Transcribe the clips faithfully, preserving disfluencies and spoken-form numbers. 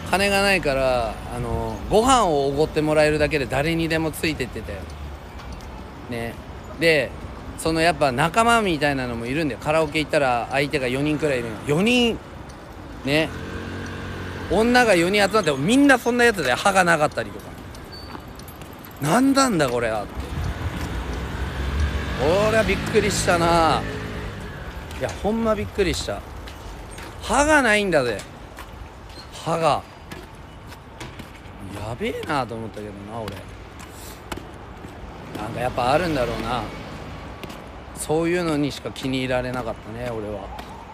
金がないからあのご飯をおごってもらえるだけで誰にでもついてってたよね。でそのやっぱ仲間みたいなのもいるんだよ。カラオケ行ったら相手がよにんくらいいるの。よにんね、女がよにん集まってみんなそんなやつで歯がなかったりとか、なんなんだこれはって、俺はびっくりしたな。いやほんまびっくりした。歯がないんだぜ、歯が。やべえなと思ったけどな。俺なんかやっぱあるんだろうな、そういうのにしか気に入られなかったね俺は。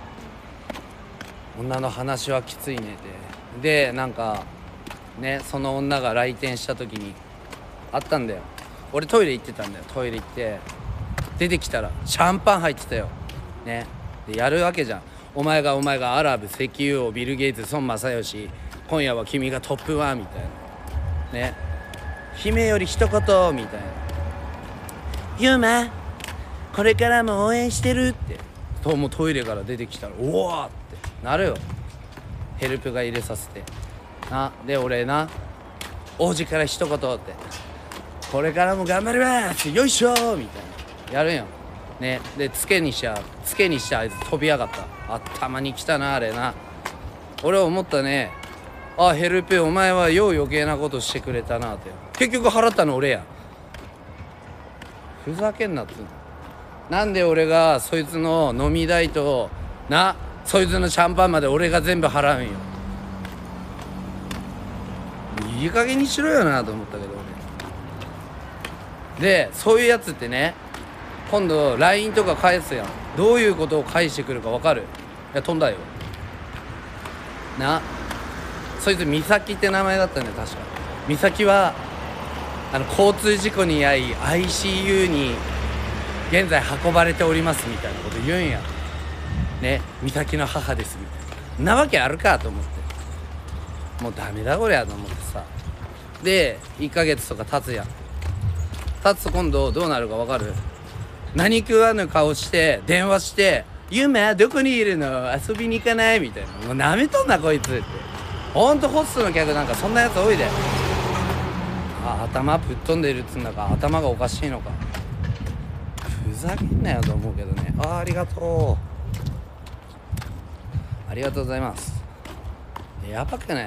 女の話はきついねで。でなんかね、その女が来店した時にあったんだよ。俺トイレ行ってたんだよ。トイレ行って出てきたらシャンパン入ってたよね。でやるわけじゃん。お前がお前がアラブ、石油王、ビル・ゲイツ、孫正義、今夜は君がトップワンみたいなね。姫より一言みたいな、ユーマこれからも応援してるってと、もうトイレから出てきたらおおってなるよ。ヘルプが入れさせてな。で俺な、王子から一言って、これからも頑張りますよいしょみたいなやるんよね。でつけにしちゃつけにしちゃあいつ飛び上がった。頭に来たなあれな。俺は思ったね、あヘルプお前はよう余計なことしてくれたなって。結局払ったの俺や。ふざけんなっつうの。なんで俺がそいつの飲み代とな、そいつのシャンパンまで俺が全部払うんよ。いい加減にしろよなと思ったけど俺。でそういうやつってね、今度 ライン とか返すやん。どういうことを返してくるか分かる？いや飛んだよな。そいつ美咲って名前だったんだよ確か。美咲はあの交通事故に遭い アイシーユー に現在運ばれておりますみたいなこと言うんやね。美咲の母ですみたいな。なわけあるかと思って、もうダメだこりゃと思ってさ。でいっかげつとか経つやん。経つと今度どうなるか分かる？何食わぬ顔して電話して「ゆめどこにいるの？遊びに行かない？」みたいな。もうなめとんなこいつって。ほんとホストの客なんかそんなやつ多いで。あ頭ぶっ飛んでるっつうんだか、頭がおかしいのか。ふざけんなよと思うけどね。あありがとうありがとうございます。やばくない？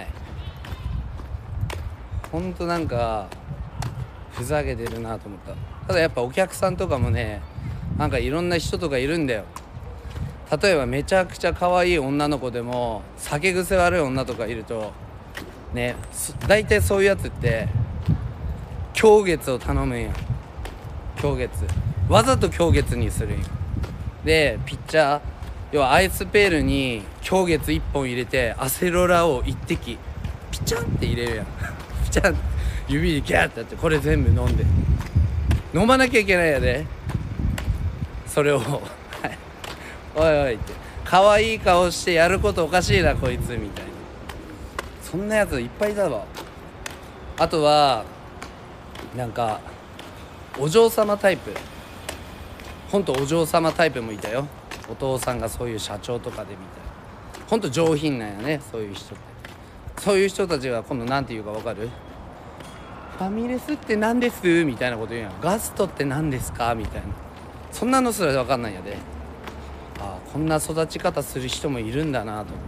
ほんとなんかふざけてるなと思った。ただやっぱお客さんとかもね、なんかいろんな人とかいるんだよ。例えばめちゃくちゃ可愛い女の子でも酒癖悪い女とかいるとね、大体そういうやつって狂月を頼むんや。狂月わざと狂月にするんや。でピッチャー要はアイスペールに狂月いっぽん入れてアセロラをいってきピチャンって入れるやんピチャン指にギャーってやって、これ全部飲んで飲まなきゃいけないやでそれをおいおいって可愛い顔してやることおかしいなこいつみたいな。そんなやついっぱいだわ。あとはなんかお嬢様タイプ、ほんとお嬢様タイプもいたよ。お父さんがそういう社長とかでみたいな。ほんと上品なんやねそういう人って。そういう人たちが今度なんて言うか分かる？ファミレスって何ですみたいなこと言うやん。ガストって何ですかみたいな。そんなのすら分かんないんやで。ああこんな育ち方する人もいるんだなと思って、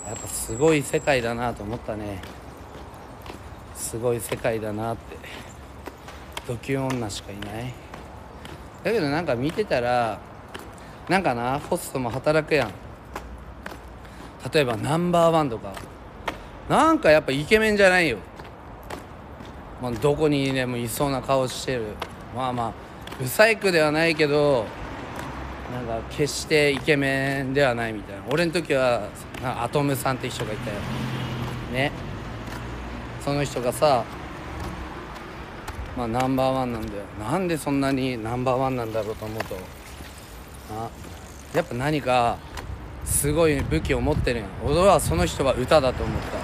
やっぱすごい世界だなと思ったね。すごい世界だなって。ドキュン女しかいない。だけどなんか見てたらなんかな、ホストも働くやん。例えばナンバーワンとかなんかやっぱイケメンじゃないよ。まあ、どこにでもいそうな顔してる。まあまあブサイクではないけどなんか決してイケメンではないみたいな。俺の時はアトムさんって人がいたよね。その人がさ、まあナンバーワンなんだよ。なんでそんなにナンバーワンなんだろうと思うと、あやっぱ何かすごい武器を持ってるんや。俺はその人は歌だと思った、うん、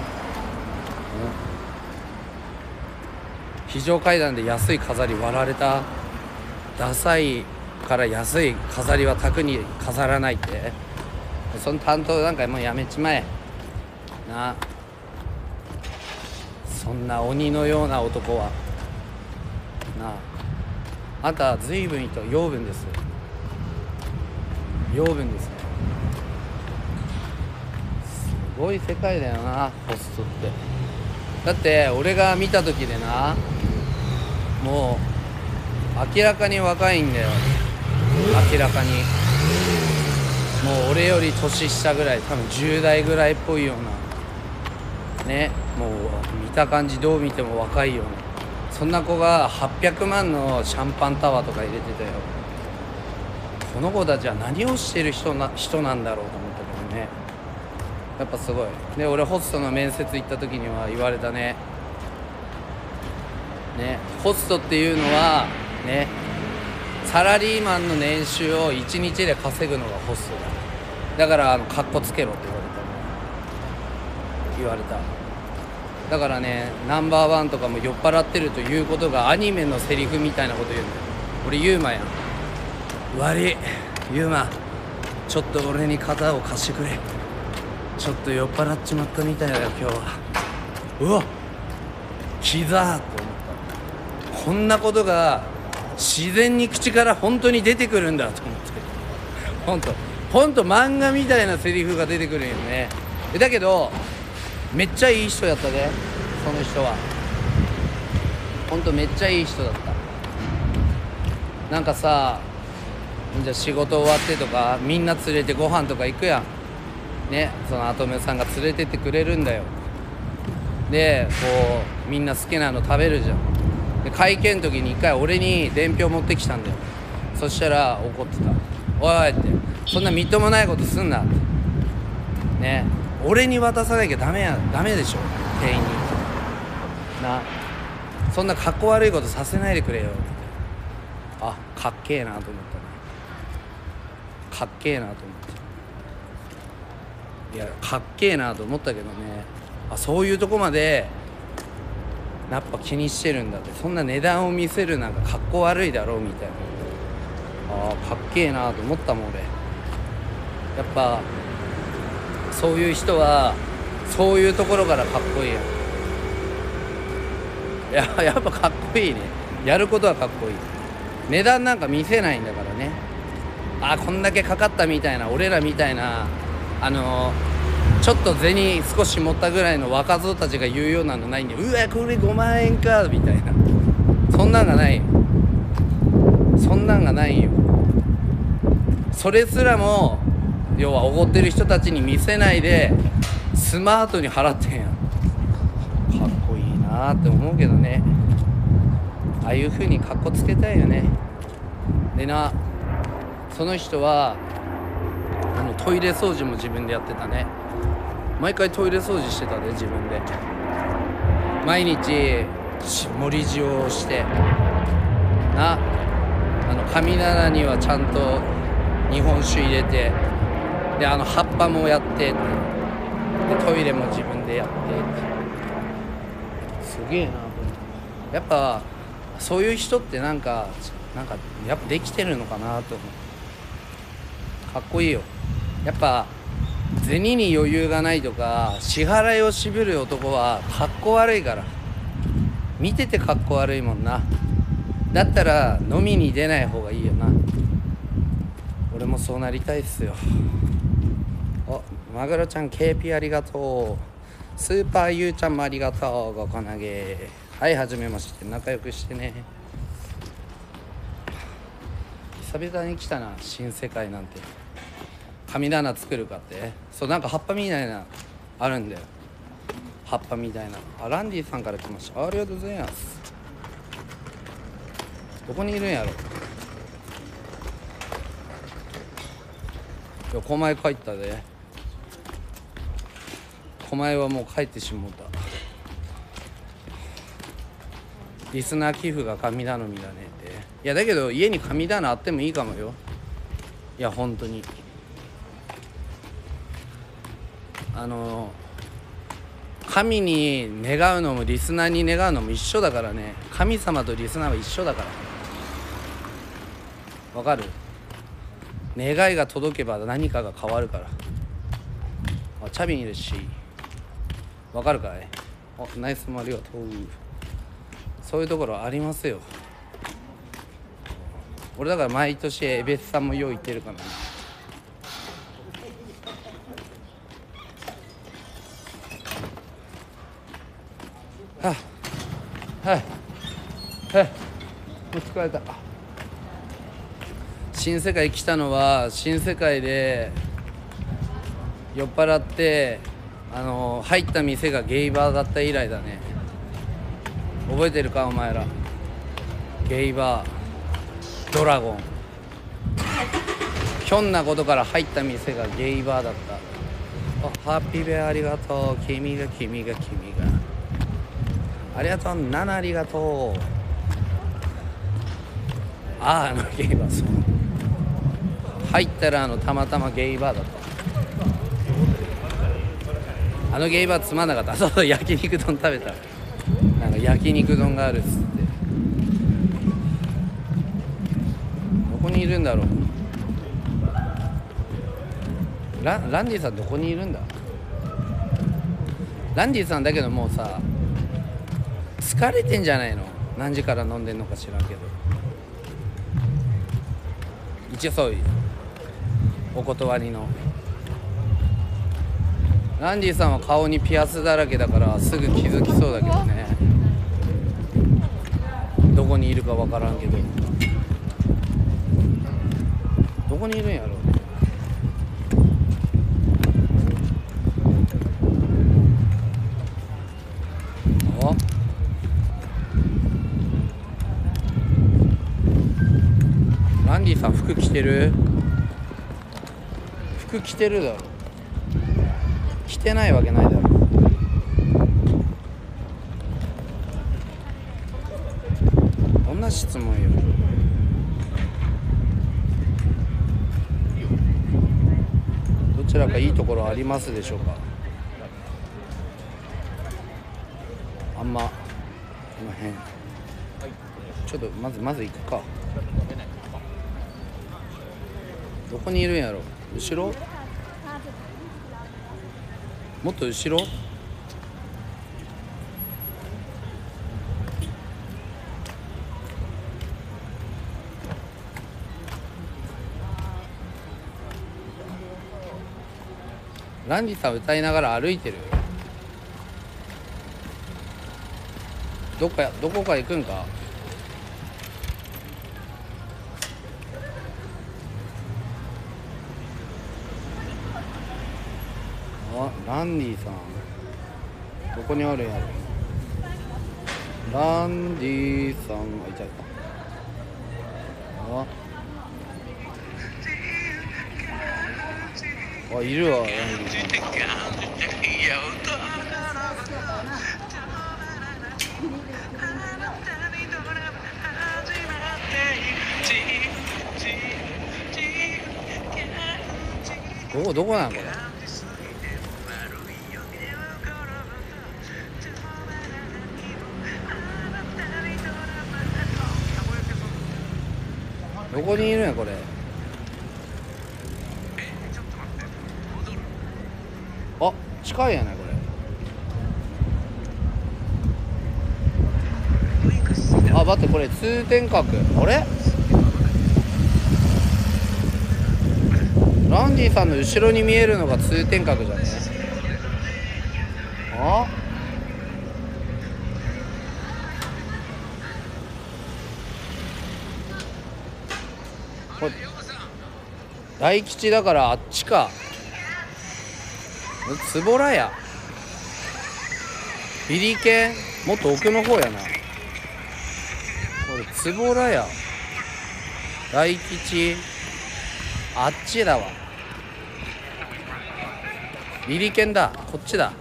非常階段で安い飾り割られた。ダサいから安い飾りは卓に飾らないって。その担当なんかもうやめちまえな。 そんな鬼のような男はなあ。あんた随分いいと養分ですよ。養分ですね。すごい世界だよなホストって。だって俺が見た時でな、もう明らかに若いんだよ。明らかにもう俺より年下ぐらい、多分じゅう代ぐらいっぽいようなね、もう見た感じどう見ても若いような、そんな子がはっぴゃくまんのシャンパンタワーとか入れてたよ。この子たちは何をしてる人な人なんだろうと思ったけどね。やっぱすごい。で俺ホストの面接行った時には言われたね。ね、ホストっていうのはね、サラリーマンの年収をいちにちで稼ぐのがホストだ。だからあのカッコつけろって言われた言われただからね、ナンバーワンとかも酔っ払ってるということがアニメのセリフみたいなこと言うんだよ。俺ユーマやん。悪いユーマ、ちょっと俺に肩を貸してくれ。ちょっと酔っ払っちまったみたいだよ今日は。うわキザーって思った。こんなことが自然に口から本当に出てくるんだと思って、本当本当漫画みたいなセリフが出てくるよね。だけどめっちゃいい人やったで、その人は。本当めっちゃいい人だった。なんかさ、じゃあ仕事終わってとかみんな連れてご飯とか行くやんね。そのアトムさんが連れてってくれるんだよ。でこうみんな好きなの食べるじゃん。で会計の時に一回俺に伝票持ってきたんだよ。そしたら怒ってた。おいって、そんなみっともないことすんなってね。俺に渡さなきゃダメやダメでしょ店員にな。そんなかっこ悪いことさせないでくれよみたいな。あ、かっけえなと思ったね。かっけえなと思った。いやかっけえなと思ったけどね。あ、そういうとこまでやっぱ気にしてるんだって。そんな値段を見せるなんかかっこ悪いだろうみたいな。あーかっけえなと思ったもん俺。やっぱそういう人はそういうところからかっこいいやん。いややっぱかっこいいね。やることはかっこいい。値段なんか見せないんだからね。あ、こんだけかかったみたいな、俺らみたいなあのー、ちょっと銭少し持ったぐらいの若造たちが言うようなのないんで、うわこれごまん円かみたいな、そんなんがないよ。そんなんがないよ。それすらも要はおごってる人たちに見せないでスマートに払ってんやん。かっこいいなって思うけどね。ああいう風にかっこつけたいよね。でな、その人はあのトイレ掃除も自分でやってたね。毎回トイレ掃除してたで、自分で毎日盛り塩をしてな。あの神棚にはちゃんと日本酒入れて、であの葉っぱもやってでトイレも自分でやって、すげえなと思って。やっぱそういう人ってなんかなんかやっぱできてるのかなと思う。かっこいいよ。やっぱ銭に余裕がないとか支払いを渋る男はかっこ悪いから。見ててかっこ悪いもんな。だったら飲みに出ない方がいいよな。俺もそうなりたいっすよ。お、マグロちゃん ケーピー ありがとう。スーパーユーちゃんもありがとう。ごこ投げ。はい、はじめまして。仲良くしてね。久々に来たな、新世界なんて。神棚作るかって。そう、なんか葉っぱみたいなあるんだよ。葉っぱみたいな。あ、ランディさんから来ました。ありがとうございます。どこにいるんやろ。いや、狛江帰ったで。狛江はもう帰ってしもうた。リスナー寄付が神頼みだねって。いやだけど家に神棚あってもいいかもよ。いや本当にあの神に願うのもリスナーに願うのも一緒だからね。神様とリスナーは一緒だから。わかる？願いが届けば何かが変わるから。あ、チャビンいるし、わかるかい？ おナイスもありがとう。そういうところありますよ。俺だから毎年エベスさんもよう行ってるからね。はあはいはいもう疲れた。新世界来たのは新世界で酔っ払ってあの入った店がゲイバーだった以来だね。覚えてるかお前ら。ゲイバードラゴンひょんなことから入った店がゲイバーだった。あハッピーベアありがとう。君が君が君がありがとう。ナナありがとう。あああのゲイバーそう入ったらあのたまたまゲイバーだった。あのゲイバーつまんなかった。そうそう焼肉丼食べた。なんか焼肉丼があるっつって。どこにいるんだろう。ラ, ランディさんどこにいるんだ。ランディさんだけどもうさ疲れてんじゃないの。何時から飲んでんのか知らんけど一応そういうお断りの。ランディさんは顔にピアスだらけだからすぐ気づきそうだけどね。どこにいるか分からんけどどこにいるんやろうね。あランディさん服着てる。服着てるだろ。着てないわけないだろ。どんな質問よ。どちらかいいところありますでしょうか。あんまこの辺ちょっとまずまず行くか。どこにいるんやろ。後ろもっと後ろ。ランディさん歌いながら歩いてる。どっかどこか行くんか。あランディさんどこにあるんやろ。ランディさんあいたいた。ああいるわランディさん。どこどこなんこれ。どこにいるんやこれ。あ近いやないこれ。あ待ってこれ通天閣。あれランディさんの後ろに見えるのが通天閣じゃね。あこれ大吉だからあっちか。つぼらやビリケンもっと奥の方やな。これつぼらや大吉あっちだわ。ビリケンだこっちだ。こ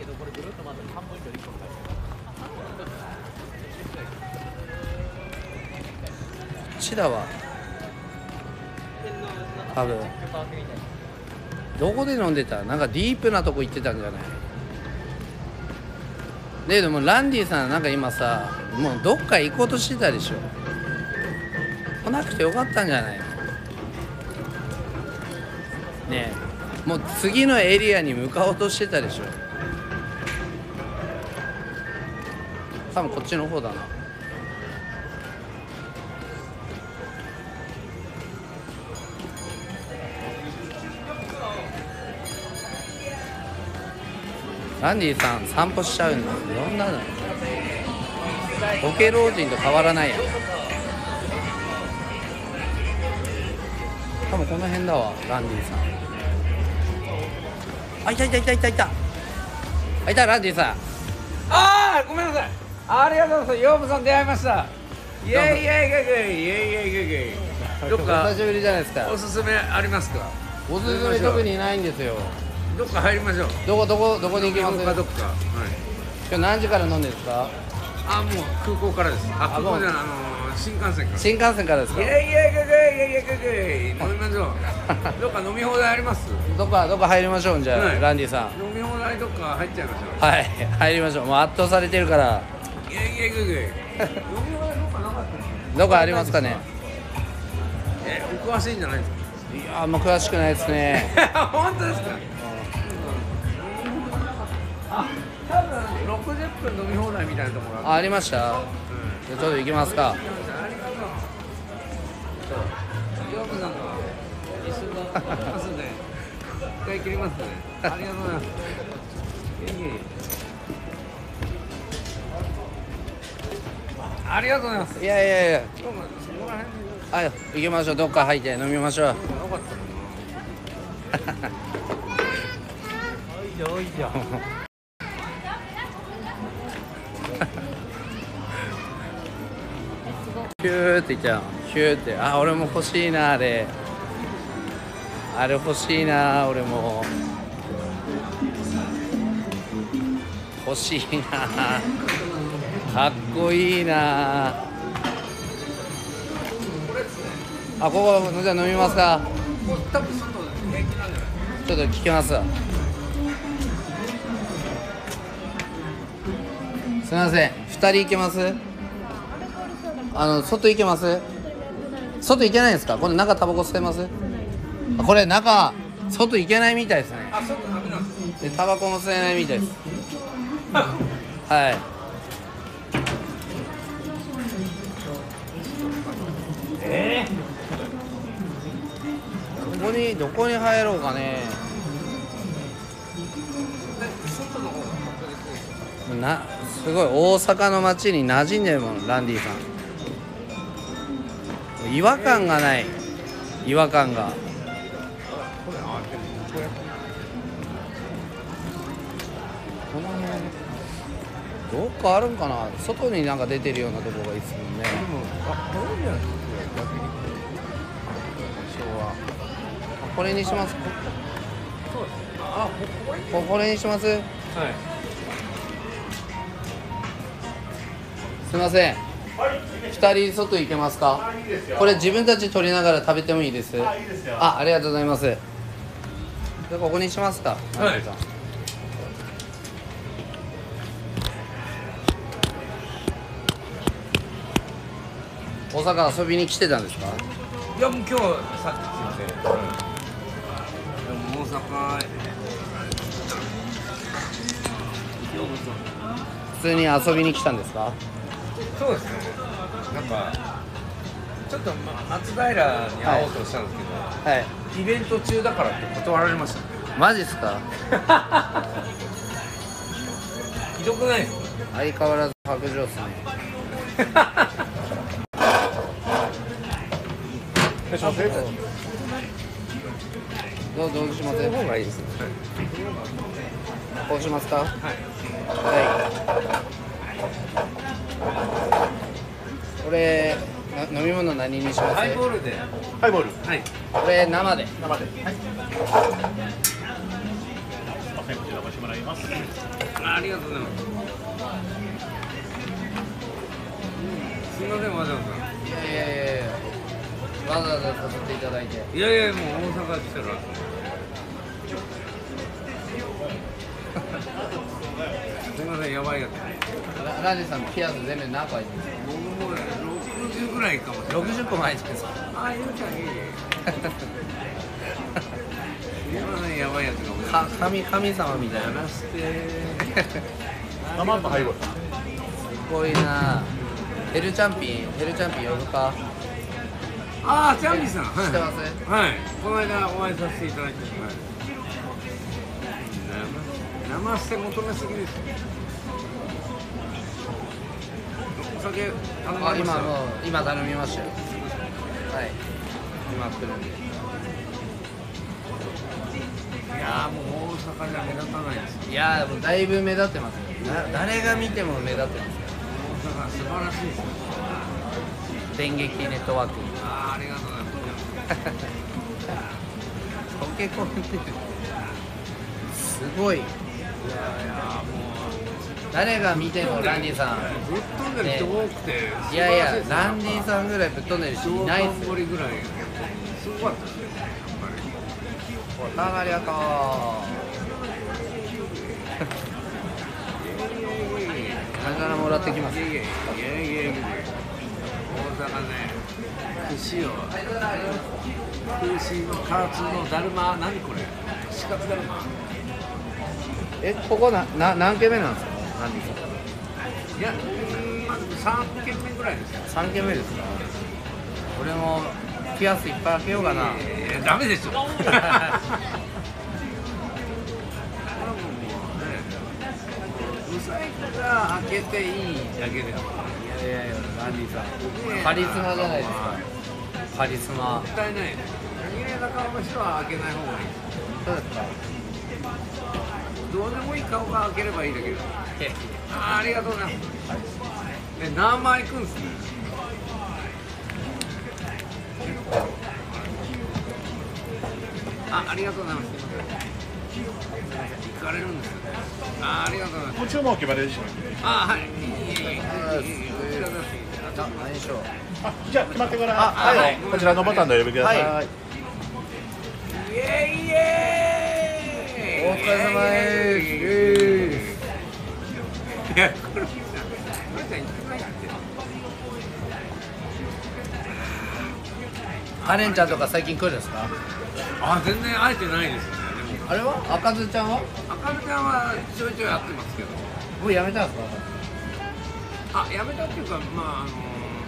っちだわ多分。どこで飲んでた。なんかディープなとこ行ってたんじゃない。ででもランディさんなんか今さもうどっか行こうとしてたでしょ。来なくてよかったんじゃないのねえ。もう次のエリアに向かおうとしてたでしょ。 多分こっちの方だな。ランディさん散歩しちゃうんだ。どんなのボケ老人と変わらないやん。多分この辺だわ、ランディさん。あ、いたいたいたいたいたあ、いたランディさん。 ああ、ごめんなさい。ありがとうございます。ヨーブさん出会いました。イエイイエイイエイイエイイエイイエイイエイ。どっか久しぶりじゃないですか。 おすすめありますか？ おすすめ特にないんですよ。 どっか入りましょう。 どこどこどこに行きます？ かどっか。はい。 今日何時から飲んでるんですか？ あ、もう空港からです。あ、空港じゃない、あのー、新幹線から。 新幹線からですか？ イエイイエイイエイイエイイエイイエイ。飲みましょう。どっか飲み放題あります？ どこかどこか入りましょう。じゃあ、はい、ランディさん。 飲み放題どっか入っちゃいましょう。 はい、入りましょう。もう圧倒されてるから。 イエイイエイイエイイエイ。飲み放題どっかなかったですか？ どこありますかね？ え、お詳しいんじゃないですか？ いやー、もう詳しくないですね。 本当ですか？あ、多分ろくじゅっぷん飲み放題みたいなところあ、ありました、うん、じゃあちょっと行きますか。 ありがとう。ヨーブさんと一緒に行きますんで一回切りますね。ありがとうございます。いえいえ、ありがとうございます。 いやいやいや、 そこら辺にあ、行きましょう。どっか入って飲みましょう。 よかったな。おいじゃおいじゃ。 ヒューって言っちゃう。ヒューって。あ、俺も欲しいな、あれ。あれ欲しいな、俺も。欲しいな。かっこいいな。あ、ここじゃあ飲みますか。 多分外平気なんじゃない？ ちょっと聞きますわ。すみません、ふたり行けます？あの外行けます？外行けないんですか？これ中タバコ吸えます？これ中外行けないみたいですね。 あ、外ダメなんですか？ でタバコも吸えないみたいです。はい。 えどこにどこに入ろうかね。 外の方が確実です。 な、すごい大阪の街に馴染んでるもん、ランディさん。違和感がない。違和感が。 これあでもこれこの辺どっかあるんかな。外になんか出てるようなところがいいですもんね。 でもあこれじゃないですか？逆に昭和。 これにします。 そうですね。あ、これここれにします。 はい。 すみません。ふたり外行けますか？これ自分たち取りながら食べてもいいです。あ、いいですよ。あ、ありがとうございます。じゃあここにしますか。 はい。 大阪遊びに来てたんですか？ いやもう今日さっき来てて、うん、でも大阪普通に遊びに来たんですか？ そうですね。なんかちょっと松平に会おうとしたんですけど、 はい。 イベント中だからって断られました。 マジっすか？ ひどくないですか？ 相変わらず白状っすね。どうどうします？ その方がいいですね。 こうしますか？ はい。 はい。これ飲み物何にします？ ハイボールで。 ハイボール。 はい。 これ生で。 生で。はい。すみません、こちらお越しもらいます。 あ、ありがとうございます。すみません、わざわいやいやいやわざわざさせていただいて。 ざ。いやいや、もう大阪来たら。すみません、やばいやつ。 ラランジさんピアス全部何個入ってるんですか？ 僕もね、ろくじゅうぐらいかもしれない。 ろくじゅっこも入ってるんですか？ あ、ゆうちゃんいい。今ね、やばいやつが多い。 か神神様みたいな。 やらして。 生とハイボール。 こいいな。ヘルチャンピンヘルチャンピン呼ぶか。 ああ、チャンピさん。はい知ってます？ はい。この間お会いさせていただいて。はい、生生捨て求めすぎです。お酒頼みまあ、 した。 今もう今頼みましたよ。はい。今来るんで。 いやーもう大阪じゃ目立たないですよ。 いやーもうだいぶ目立ってますよ。な誰が見ても目立ってますよ。 大阪素晴らしいですよ。 電撃ネットワーク。 ああ、ありがとうございます。 溶け込んでる。すごい。 いやいやも誰が見てもランディさん。 うぶっ飛んでる人多くて、 いやいや、ランディさんぐらいぶっ飛んでる人いないっすよ。 盛りぐらいすごかったですね。 おたまりがとう。魚もらってきます。 いやいやいやいやいや、大阪ね、串を串のカツのだるま、何これ、串カツだるま。 え、ここな、な、何軒目なんですか、ランディさん。 いや、まずさんけんめぐらいですよ。 さん軒目ですか。俺もピアスいっぱい開けようかな。 いやいやダメでしょ。ブサイクが開けていいだけでもいやいやいや、ランディさんカリスマじゃないですか。カリスマ。 もったいないね。綺麗な顔の人は開けない方がいい。 そうですか。 どうでもいい顔が開ければいいだけど。あー、ありがとうございます。ね、何枚いくんすね。あ、ありがとうございます。行かれるんですよね。あ、ありがとうございます。 ご注文お決まりでしょうね。 あ、はい。いいいいいいいいいいこちらです。 あ、何でしょう。 あ、じゃあ決まってから、 あはいあのこちらのボタンでお呼びください。 はい。 イエイイエーイ。 お疲れ様です。イエーイ。 いや、これさ、これさ、行ってないって。 カレンちゃんとか最近来るんですか。 あ、全然会えてないですよね。でもあれは赤ずちゃんは赤目ちゃんはちょいちょい会ってますけど。 もうやめたんですか。 あ、やめたっていうか、まあ、あの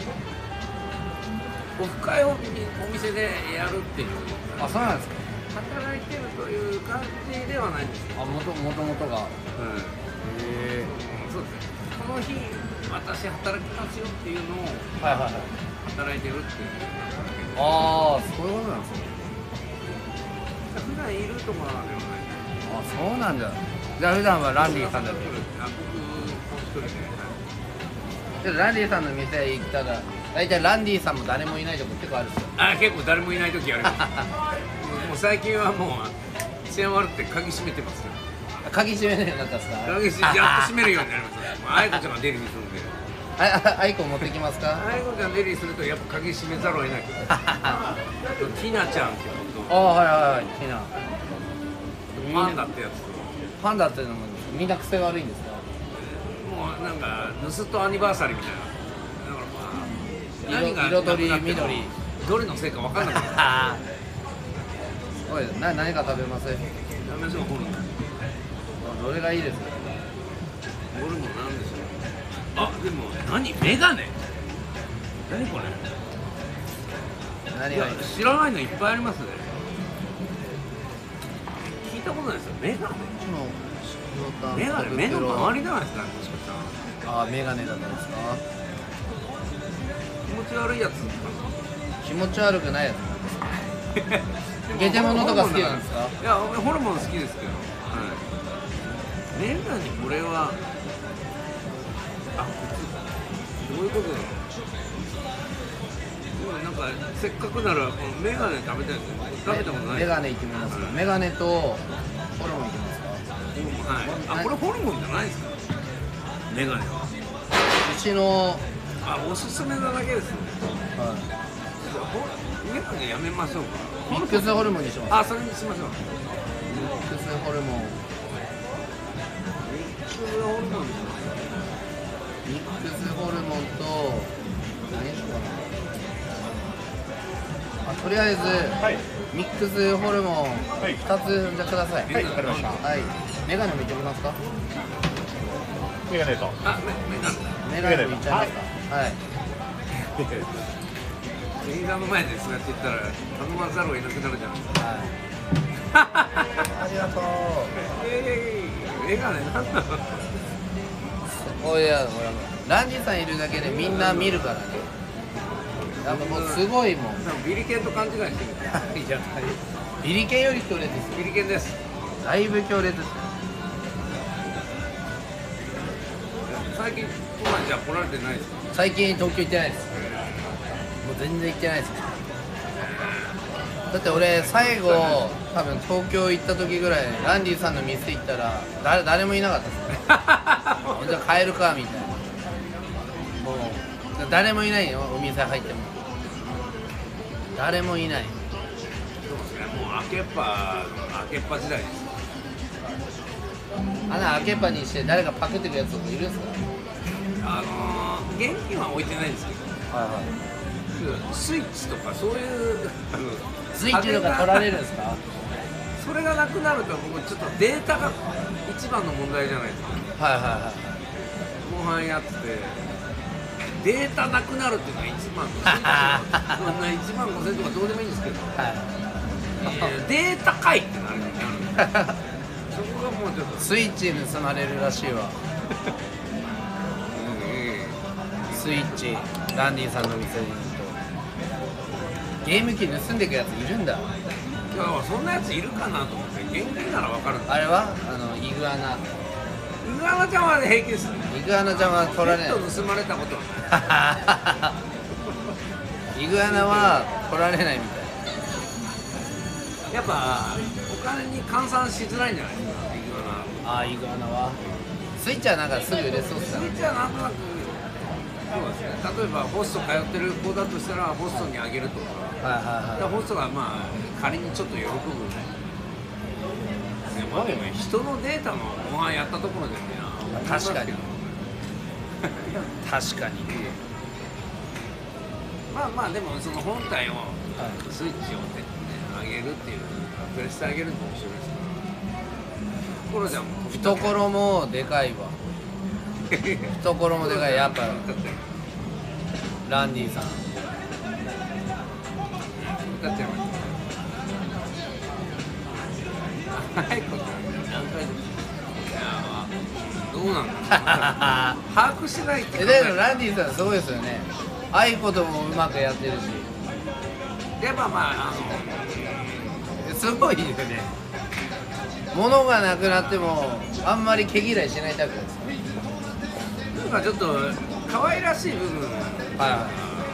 オフ会をお店でやるっていう。 あ、そうなんですか。 働いてるという感じではないんですよ。 あ、もともともとが。 うん。 へえ。 そうです。この日、私働きますよっていうのをはいはいはい。 働いてるっていう。 ああ、そういうことなんですね。 普段いるところではない。 あ、そうなんだ。じゃあ普段はランディさんだけ。 あ、僕一人で。 じゃあランディさんの店行ったら、大体ランディさんも誰もいないとこ結構あるんですよ。 あ、結構誰もいない時あります。もう最近はもう治安悪くて鍵閉めてますよ。 鍵閉めないようになったんですか。 鍵閉めやっと閉めるようになりました。もう愛子ちゃんが出入りするんで。 あ、あ、アイコン持ってきますか。 愛子ちゃん出入りするとやっぱ鍵閉めざるを得ないけど。あとティナちゃんってこああ、はいはいはい、好きな。 とパンダってやつと。 パンダっていうのもみんな癖悪いんですか。 もうなんか盗人アニバーサリーみたいな。だからまあ何が色彩りなくなっても緑。 どれのせいか分かんなくなる。 おい、な、何か食べます。 やめましょう、ホルモン。 どれがいいですか。 ホルモンなんでしょう。あ、でも何メガネ。何これ。いや何がいいですか。 知らないのいっぱいありますね。聞いたことないですよ。メガネ。メガネ目の周りじゃないですかね、もしかしたら。 ああ、メガネだったんですか。 気持ち悪いやつ。 気持ち悪くないやつなんですか。ゲテモノとか好きなんですか。 いや、俺ホルモン好きですけど。はい。メガネこれは。あ、どういうことだろう。でもなんかせっかくならこのメガネ食べたいですよ。食べたことない。 メガネいってみますか。メガネとホルモンいきますか。 はい。あ、これホルモンじゃないですか。メガネは。 うちの、 あ、おすすめなだけですね。 はほメガネやめましょうか。 い、ミックスホルモンにします。 あ、それにしましょう。 ミックスホルモン。 ミックスホルモンにします。 ミックスホルモンと何しようかな。あ、とりあえず、 はい。 ミックスホルモンはいふたつじゃください。 はい、わかりました。 はい。メガネもいってみますか。 メガネと。 あ、メメガネ。 メ値段でもいっちゃいますか。はい。 店員さんの前でそうやって言ったら頼まざるを得なくなるじゃないですか。 はい。ありがとう。 ええ、絵がね、なんなの。 おいや、ほら、ランディさんいるだけでみんな見るからね。なんかもうすごいもん。 多分ビリケンと勘違いしてる。 いや、ビリケンより強烈ですよ。 ビリケンです。 だいぶ強烈ですよ。 最近都内じゃ来られてないですか。 最近東京行ってないです。もう全然行ってないです。だって俺最後多分東京行った時ぐらいランディさんの店行ったら誰誰もいなかったですね。じゃあ帰るかみたいな。もう誰もいないよ、お店入っても誰もいない。 そうですね。もう開けっぱ開けっぱ時代です。 穴開けっぱにして誰かパクってくやつとかいるんですか。 あのー、現金は置いてないんですけど、 はいはい。 スイッチとかそういうあのスイッチとか取られるんですか。 それがなくなると僕ちょっとデータが一番の問題じゃないですか。 はいはいはい。 後半やっててデータなくなるっていうのがいちまんごせんとかそんないちまんごせんとかどうでもいいんですけど、 はいえーデータかいってなるようになるんでそこがもうちょっとスイッチ盗まれるらしいわ。 えスイッチランディさんの店に行くとゲーム機盗んでくやついるんだ。 ーいやそんなやついるかなと思って現金なら分かるんですあれはあのイグアナイグアナちゃんは平気ですね。 イグアナちゃんは取られない。 ペット盗まれたことはないイグアナは取られないみたい。 やっぱお金に換算しづらいんじゃないですか、イグアナ。 ああイグアナはスイッチはなんかすぐ売れそうっすね。 スイッチはなんとなく、そうですね、例えばホスト通ってる子だとしたら、ホストにあげるとか、 はいはいはでホストがまあ仮にちょっと喜ぶ、ねまあ、でも人のデータの模範やったところでね、 確かに確かに。 まあまあ、でもその本体を、 はスイッチをね、上げるっていう、プレステ上げるのも一緒ですから、ところじゃもう、 懐もでかいわ。懐もでかい。やっぱランディさん歌っちゃいました。早いこと何回でも。いやー、どうなんだろうな。把握してないってえ考えでもランディさんすごいですよね。ああいうこともうまくやってるしやっぱまあ、あすごいですね。物がなくなってもあんまり毛嫌いしないタイプですか。 の、なんかちょっと可愛らしい部分、 はいはい。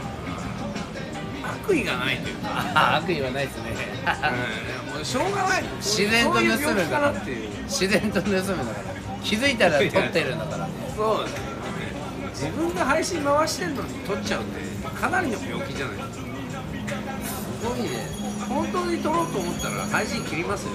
悪意がないというか、 あ悪意はないですね。 うん、もうしょうがない。 自然と盗むそういう病気かんだからなっていう。 自然と盗むんだから気づいたら撮ってるんだから。 そうですね。自分が配信回してんのに撮っちゃうってかなりの病気じゃないですか。 すごいね。 本当に撮ろうと思ったら配信切りますよ。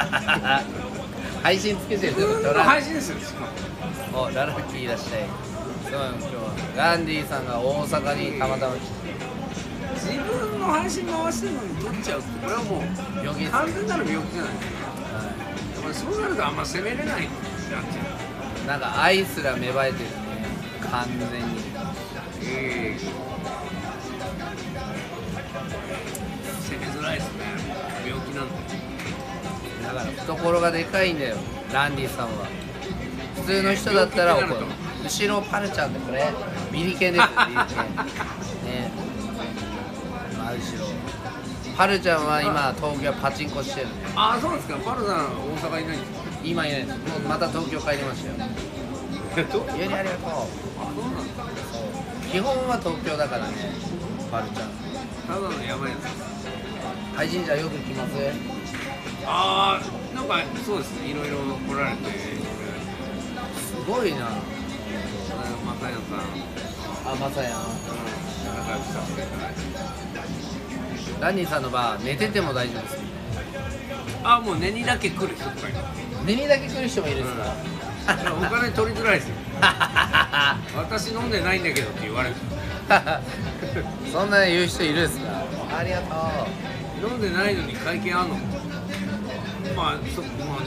配信つけてる自分の配信ですよ。しかもおララッキーいらっしゃい。そうなんです今日はランディさんが大阪にたまたま来て自分の配信回してるのに撮っちゃうってこれはもう病気です。 完全なる病気じゃないですか。 はやっぱりそうなるとあんま責めれないってなっちゃいなんか愛すら芽生えてるね完全に。 う。ええ責めづらいですね。病気なんで。 だから懐がでかいんだよランディさんは。普通の人だったら怒る。後ろパルちゃんでこれビリケンですよビリケンね。真後ろパルちゃんは今東京パチンコしてるんでああ、そうですか。パルさん大阪いないんですか。 今いないです。もうまた東京帰りましたよ。 どう家にありがとう。 あ、そうなんですか。 そう基本は東京だからねパルちゃん。 ただのやばいやつです。 配信者よく来ます。 ああ、なんかそうですね。いろいろ来られて、 すごいな。 またやさん、 あまさやん仲良くさせていただいて。 ランディさんの場寝てても大丈夫です。 あ、もう寝にだけ来る人とかいる。 寝にだけ来る人もいるんですか。 お金取りづらいですよ。私飲んでないんだけどって言われる。 そんな言う人いるんですか。ありがとう。 飲んでないのに会見あんの。まあ、そまあね、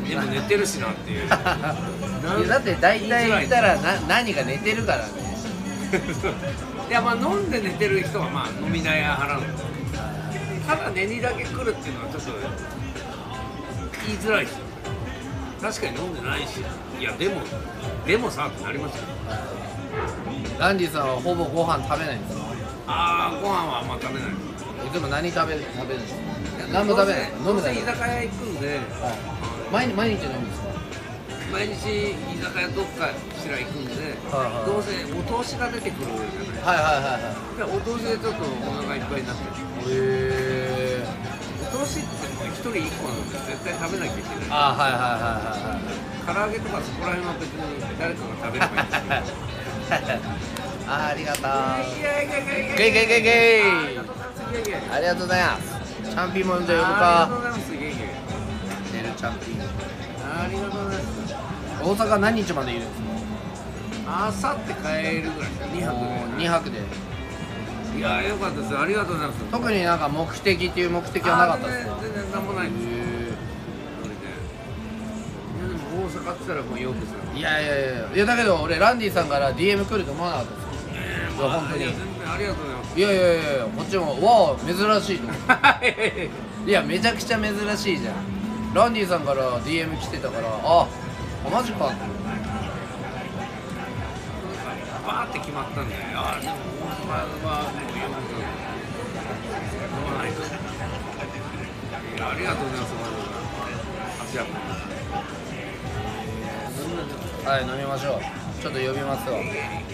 でも寝てるしなっていういやだって大体言ったらな何が寝てるからね。 いやまあ飲んで寝てる人はまあ飲み代は払うんですよ。ただ寝にだけ来るっていうのはちょっと言いづらいですよ。確かに飲んでないし、いやでもでもさってなりますよ。 ランディさんはほぼご飯食べないんですか？ ああご飯はあんま食べない。 いつも何食べる食べるんですか？何も食べない。飲どうむだけ。 せ居酒屋行くんで、 はい毎日毎日飲むんですか？ 毎日居酒屋どっかしら行くんで、 はいはいどうせお通しが出てくるじゃない。 はいはいはいはいでお通しでちょっとお腹いっぱいになってる。 へえ。 お通しって一人一個なんで絶対食べなきゃいけない。 あはいはいはいはいはい唐揚げとかそこら辺は別に誰かが食べればいいんですけど。 あありがとう。 いやいやいやいやゲイゲイゲイゲイ。 いやいやありがとうございます。チャンピンもんじゃ呼ぶありがとうか。 ございます。いやいや寝るチャンピン。 ありがとうございます。 大阪何日までいるんですか？ あさって帰るぐらいにはくで。 にはくで。 いやよかったです。ありがとうございます。 特になんか目的っていう目的はなかったですか？ あ全然全然なんもないです。 へいやでも大阪って言ったらもうよくさ。 えいやいやいやいやだけど俺ランディさんから ディーエム 来ると思わなかったですよ。いや本当にいや全然ありがとうございます。 いやいやいやいやこっちもわあ珍しいと思っていやめちゃくちゃ珍しいじゃん。ランディさんから ディーエム 来てたからああマジかってバーって決まったんで、あでも大阪はもうよく飲まないと。いやありがとうございます。足やはい飲みましょう。ちょっと呼びますわ。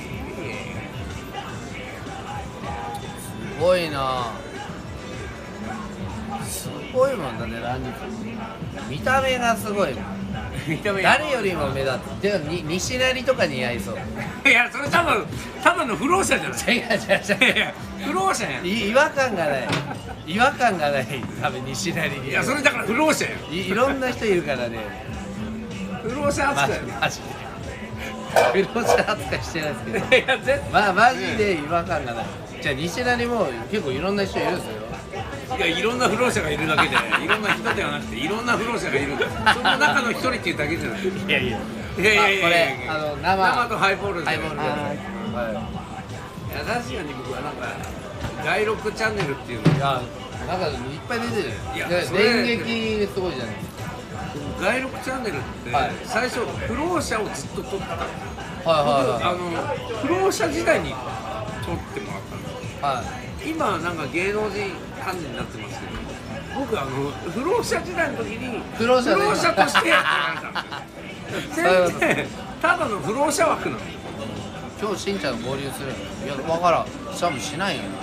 すごいなすごいもんだねランディさん見た目がすごいもん。 見た目誰よりも目立つ。でもに西成とかに合いそう。 いやそれ多分ただの不老者じゃない。 違う違う違ういや不老者やん。いい違和感がない違和感がない多分西成にやそれだから不老者やん。 いいろんな人いるからね不老者マジ扱いやん。 マジで不老者扱いしてないですけどいや絶対まあマジで違和感がない。じゃあ西成も結構いろんな人いるんですよ。 いやいろんな不老者がいるだけでいろんな人ではなくていろんな不老者がいる。その中の一人っていうだけじゃない。いいやいややいやいやこれいやあの生生とハイボールで。 ハイボールではいはいや確かに僕はなんか外録チャンネルっていうのいやなんかいっぱい出てるいやでそれ電撃すごいじゃないです外録チャンネルってはい最初不老者をずっと撮ってたんですよ。 かはいあの不老者時代に撮ってもらったんですよ。 はいはい今なんか芸能人関連になってますけど僕あの不老者時代の時に不老者でとしてやられたんですよ。全然ただの不老者枠なの。 今日しんちゃん合流するのいや分からんしゃもしないよなへ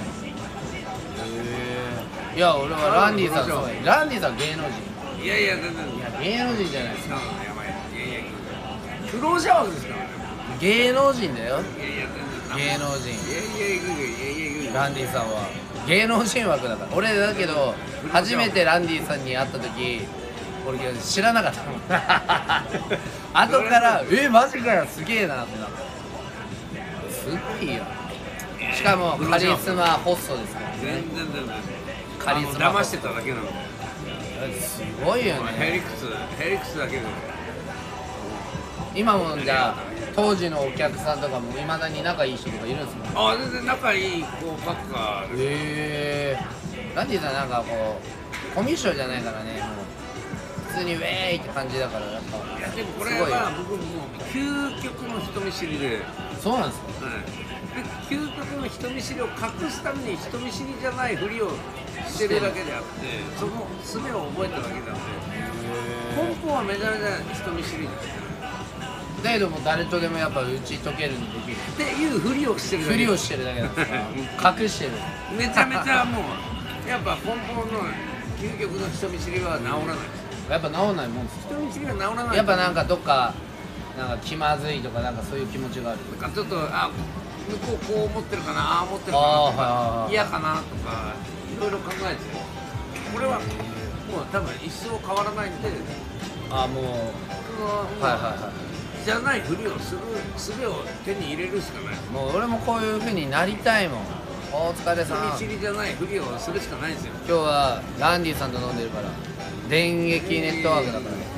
えいや俺はランディさんそうランディさん芸能人いやいや全然いや芸能人じゃないですかやばいいやいや不老者枠ですからね。 芸能人だよいやいや全然芸能人いやいやいやいやいやいやランディさんは芸能人枠だから俺だけど初めてランディさんに会った時俺知らなかったもん後から「えマジかよすげえな」ってなったすごいよしかもカリスマホストですから全ね然全然カリスマあの騙してただけなの。 すごいよねヘリクスヘリクスだけで今もじゃあ当時のお客さんとかもいまだに仲いい人とかいるんですかあ全然仲いい子ばっかでへえランディさんなんかこうコミュ障じゃないからねもう普通にウェーイって感じだからやっぱいやでもこれすごいよは僕もう究極の人見知りで、はい、 そうなんですかで究極の人見知りを隠すために人見知りじゃないふりをしてるだけであってその術を覚えただけなんで根本はめちゃめちゃ人見知りですだけども誰とでもやっぱ打ち解けるにできるっていうふりをしてるだけふりをしてるだけなんですか隠してるめちゃめちゃもうやっぱ根本の究極の人見知りは治らないやっぱ治んないもんです人見知りは治らないやっぱなんかどっかなんか気まずいとかなんかそういう気持ちがあるなんかちょっとあ向こうこう思ってるかなああ思ってるかあーなとはいはいはいか嫌かなとかいろいろ考えてこれはもう多分一生変わらないんであもうそのはいはいはじゃないふりをする術を手に入れるしかないいもう俺もこういう風になりたいもんお疲れさん人見知りじゃないふりをするしかないんですよ今日はランディさんと飲んでるから電撃ネットワークだからねえ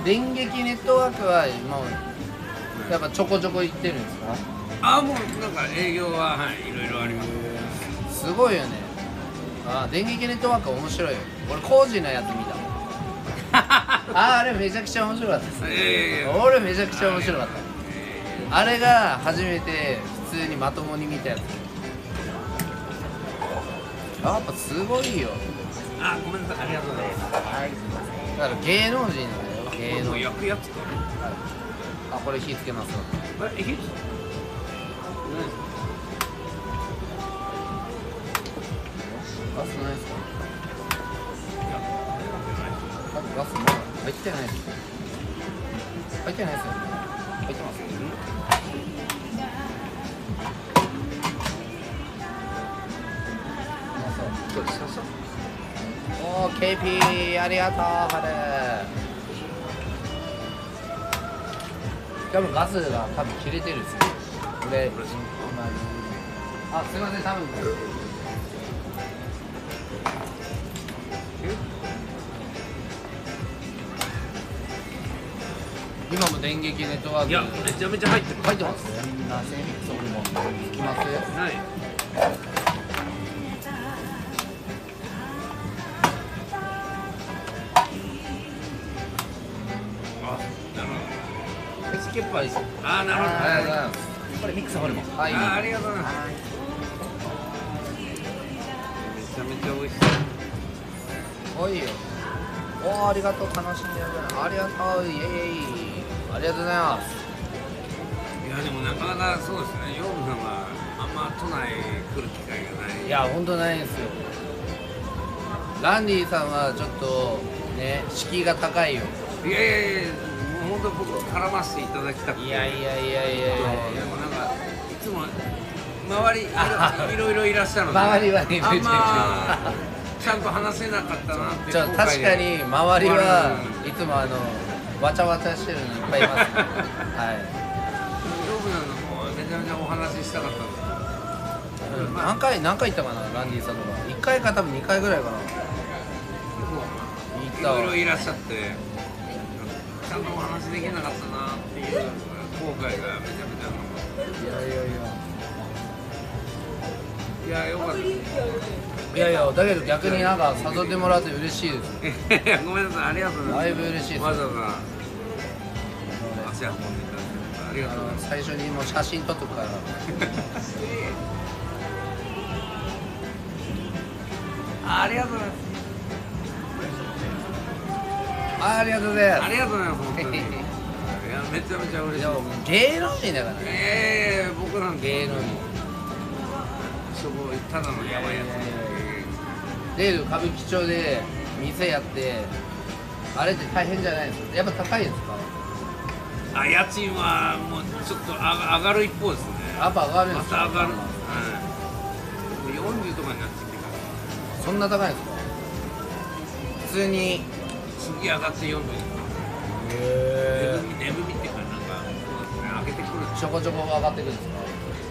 電撃ネットワークはもうやっぱちょこちょこ行ってるんですか？ ああもうなんか営業ははいいろいろありますすごいよね。あ電撃ネットワーク面白いよ。俺工事のやつ見たもんああれめちゃくちゃ面白かったです、 いやいやいや俺めちゃくちゃ面白かったあれが初めて普通にまともに見たやつ。やっぱすごいよ。 あごめんなさいありがとうございますはいだから芸能人だよ芸能もう人。 焼くやつかあこれ火つけますわ。 ええ火つガスないですか？ガスまだ入ってないです。入ってないですよね。入ってます。 そうですそうそうおー ケーピー ありがとうハル。多分ガスが多分切れてるんですよ。で、今あすいません多分。今も電撃ネットワークいやめちゃめちゃ入ってる入ってます。すみません。そこも聞きます。 はいあなるほどスキッパーです。 あーなるほどありがとうございます。これミックスホルモン。はい。 あーありがとうございますめちゃめちゃ美味しそうすごいよ。おーありがとう楽しんでる。ありがとうイエイイありがとうございます。 いやでもなかなかそうですねヨウムさんはあんま都内来る機会がないいや本当ないですよ。ランディさんはちょっとね敷居が高いよ。 いやいやいやもう本当僕絡ませていただきたくていやいやいやいやいやいやでもなんかいつも周りいろいろいらっしゃるので周りはいるあんまちゃんと話せなかったなってじゃあ後悔確かに周りはうんいつもあのわちゃわちゃしてるのいっぱいいます、ね、はいヨウムさんのもめちゃめちゃお話ししたかったんですけどうん何回何回行ったかなランディさんとかいっかいか多分にかいぐらいかな。 いろいろいらっしゃってちゃんとお話できなかったなっていう後悔がめちゃめちゃ残っていやいやいいやよかったやいやいやだけど逆になんか誘ってもらって嬉しいです。 いやごめんなさいありがとうござだいいますぶ嬉しいです。 わざわざ足運んでいただいてありがあとうございますの最初にもう写真撮っとくからあありがとうございますあありがとうございます。 ありがとうございます本当にいやめちゃめちゃ嬉しいでも芸能人だからね。 ええ僕なんて芸能人そこただのやばいやつで歌舞伎町で店やってあれって大変じゃないですか？やっぱ高いですか？ あ家賃はもうちょっと上が上がる一方ですねやっぱ上がるんでか？ ますた上がるはいよんじゅうとかになってきてからそんな高いんですか？普通に次上がってよんじゅうへ眠み眠みっていうかなんかそうですね上げてくるちょこちょこ上がってくるんですか？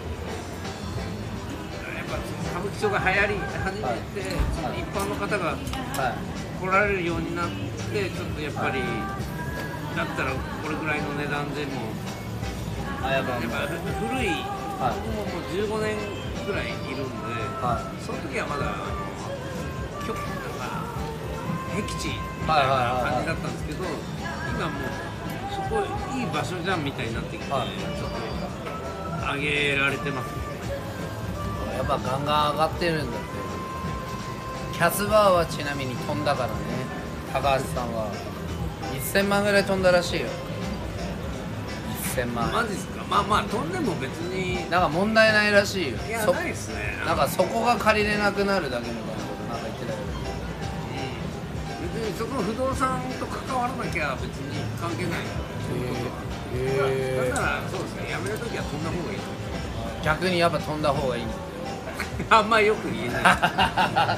やっぱ歌舞伎町が流行り始めて、 はい一般の方がはい来られるようになってちょっとやっぱり、だったらこれぐらいの値段でもあやっぱやっぱ古いはい僕ももうじゅうごねんぐらいいるんで、 はその時はまだあの極なんか僻地みたいはいはいはいはいな感じだったんですけど、今もうそこいい場所じゃんみたいになってきて、 はいちょっと上げられてますね。 やっぱガンガン上がってるんだって。キャスバーはちなみに飛んだからね。高橋さんはいっせんまんぐらい飛んだらしいよ。いっせんまんマジですか？まあまあ飛んでも別になんか問題ないらしいよ。 いやそないですね。 なんかそこが借りれなくなるだけみたいなことなんか言ってたけ別にそこの不動産と関わらなきゃ別に関係ないそういうことは。 どへだからそうですね、辞めるときは飛んだ方がいいと思う。 逆にやっぱ飛んだ方がいいんだって。 あんまりよく言えない。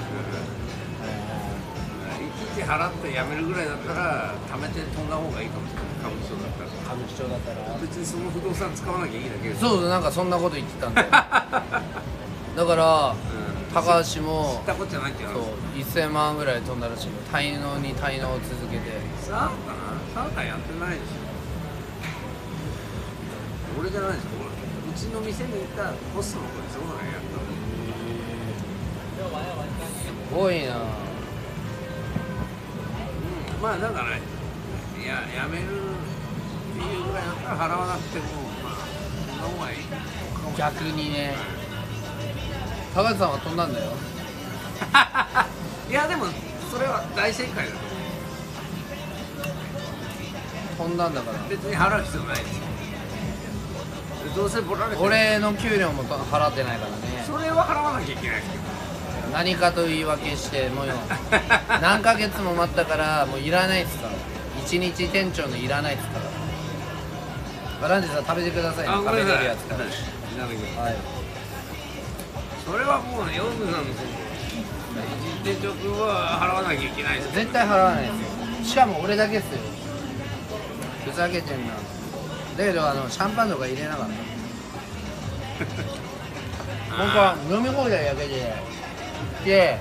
いちいち払って辞めるぐらいだったら貯めて飛んだ方がいいかもしれない。歌舞伎町だったら。 歌舞伎町だったら別にその不動産使わなきゃいいだけです。 そうそうなんかそんなこと言ってたんだよだからうん高橋知もったことじゃないっていうそう話。 いっせんまんぐらい飛んだらしいよ。滞納に滞納を続けてさあかな。 サウナやってないですよ。俺じゃないですよ。うちの店にいたホストの子でサウナやったの。 すごいな。 うん、まあだからややめる理由ぐらいだったら払わなくてもまあそんな方がいいかも。 逆にね。高橋さんは飛んだんだよ。 いやでもそれは大正解だと思う。 飛んだんだから別に払う必要ないですよ。どうせボラれてる俺の給料もと払ってないからね。 それは払わなきゃいけないですけど。 何かと言い訳してもうよ何ヶ月も待ったからもういらないっすから。一日店長のいらないっすから。ランジさん食べてくださいね。 あ、 食べごめんなさい。 てるやつから。 いただきますはい。 それはもうね、ヨウムさんのその店長君は払わなきゃいけないです。 絶対払わないですよ。しかも俺だけっすよ。ふざけてんな。だけどあのシャンパンとか入れなかった。本当は飲み放題だけでで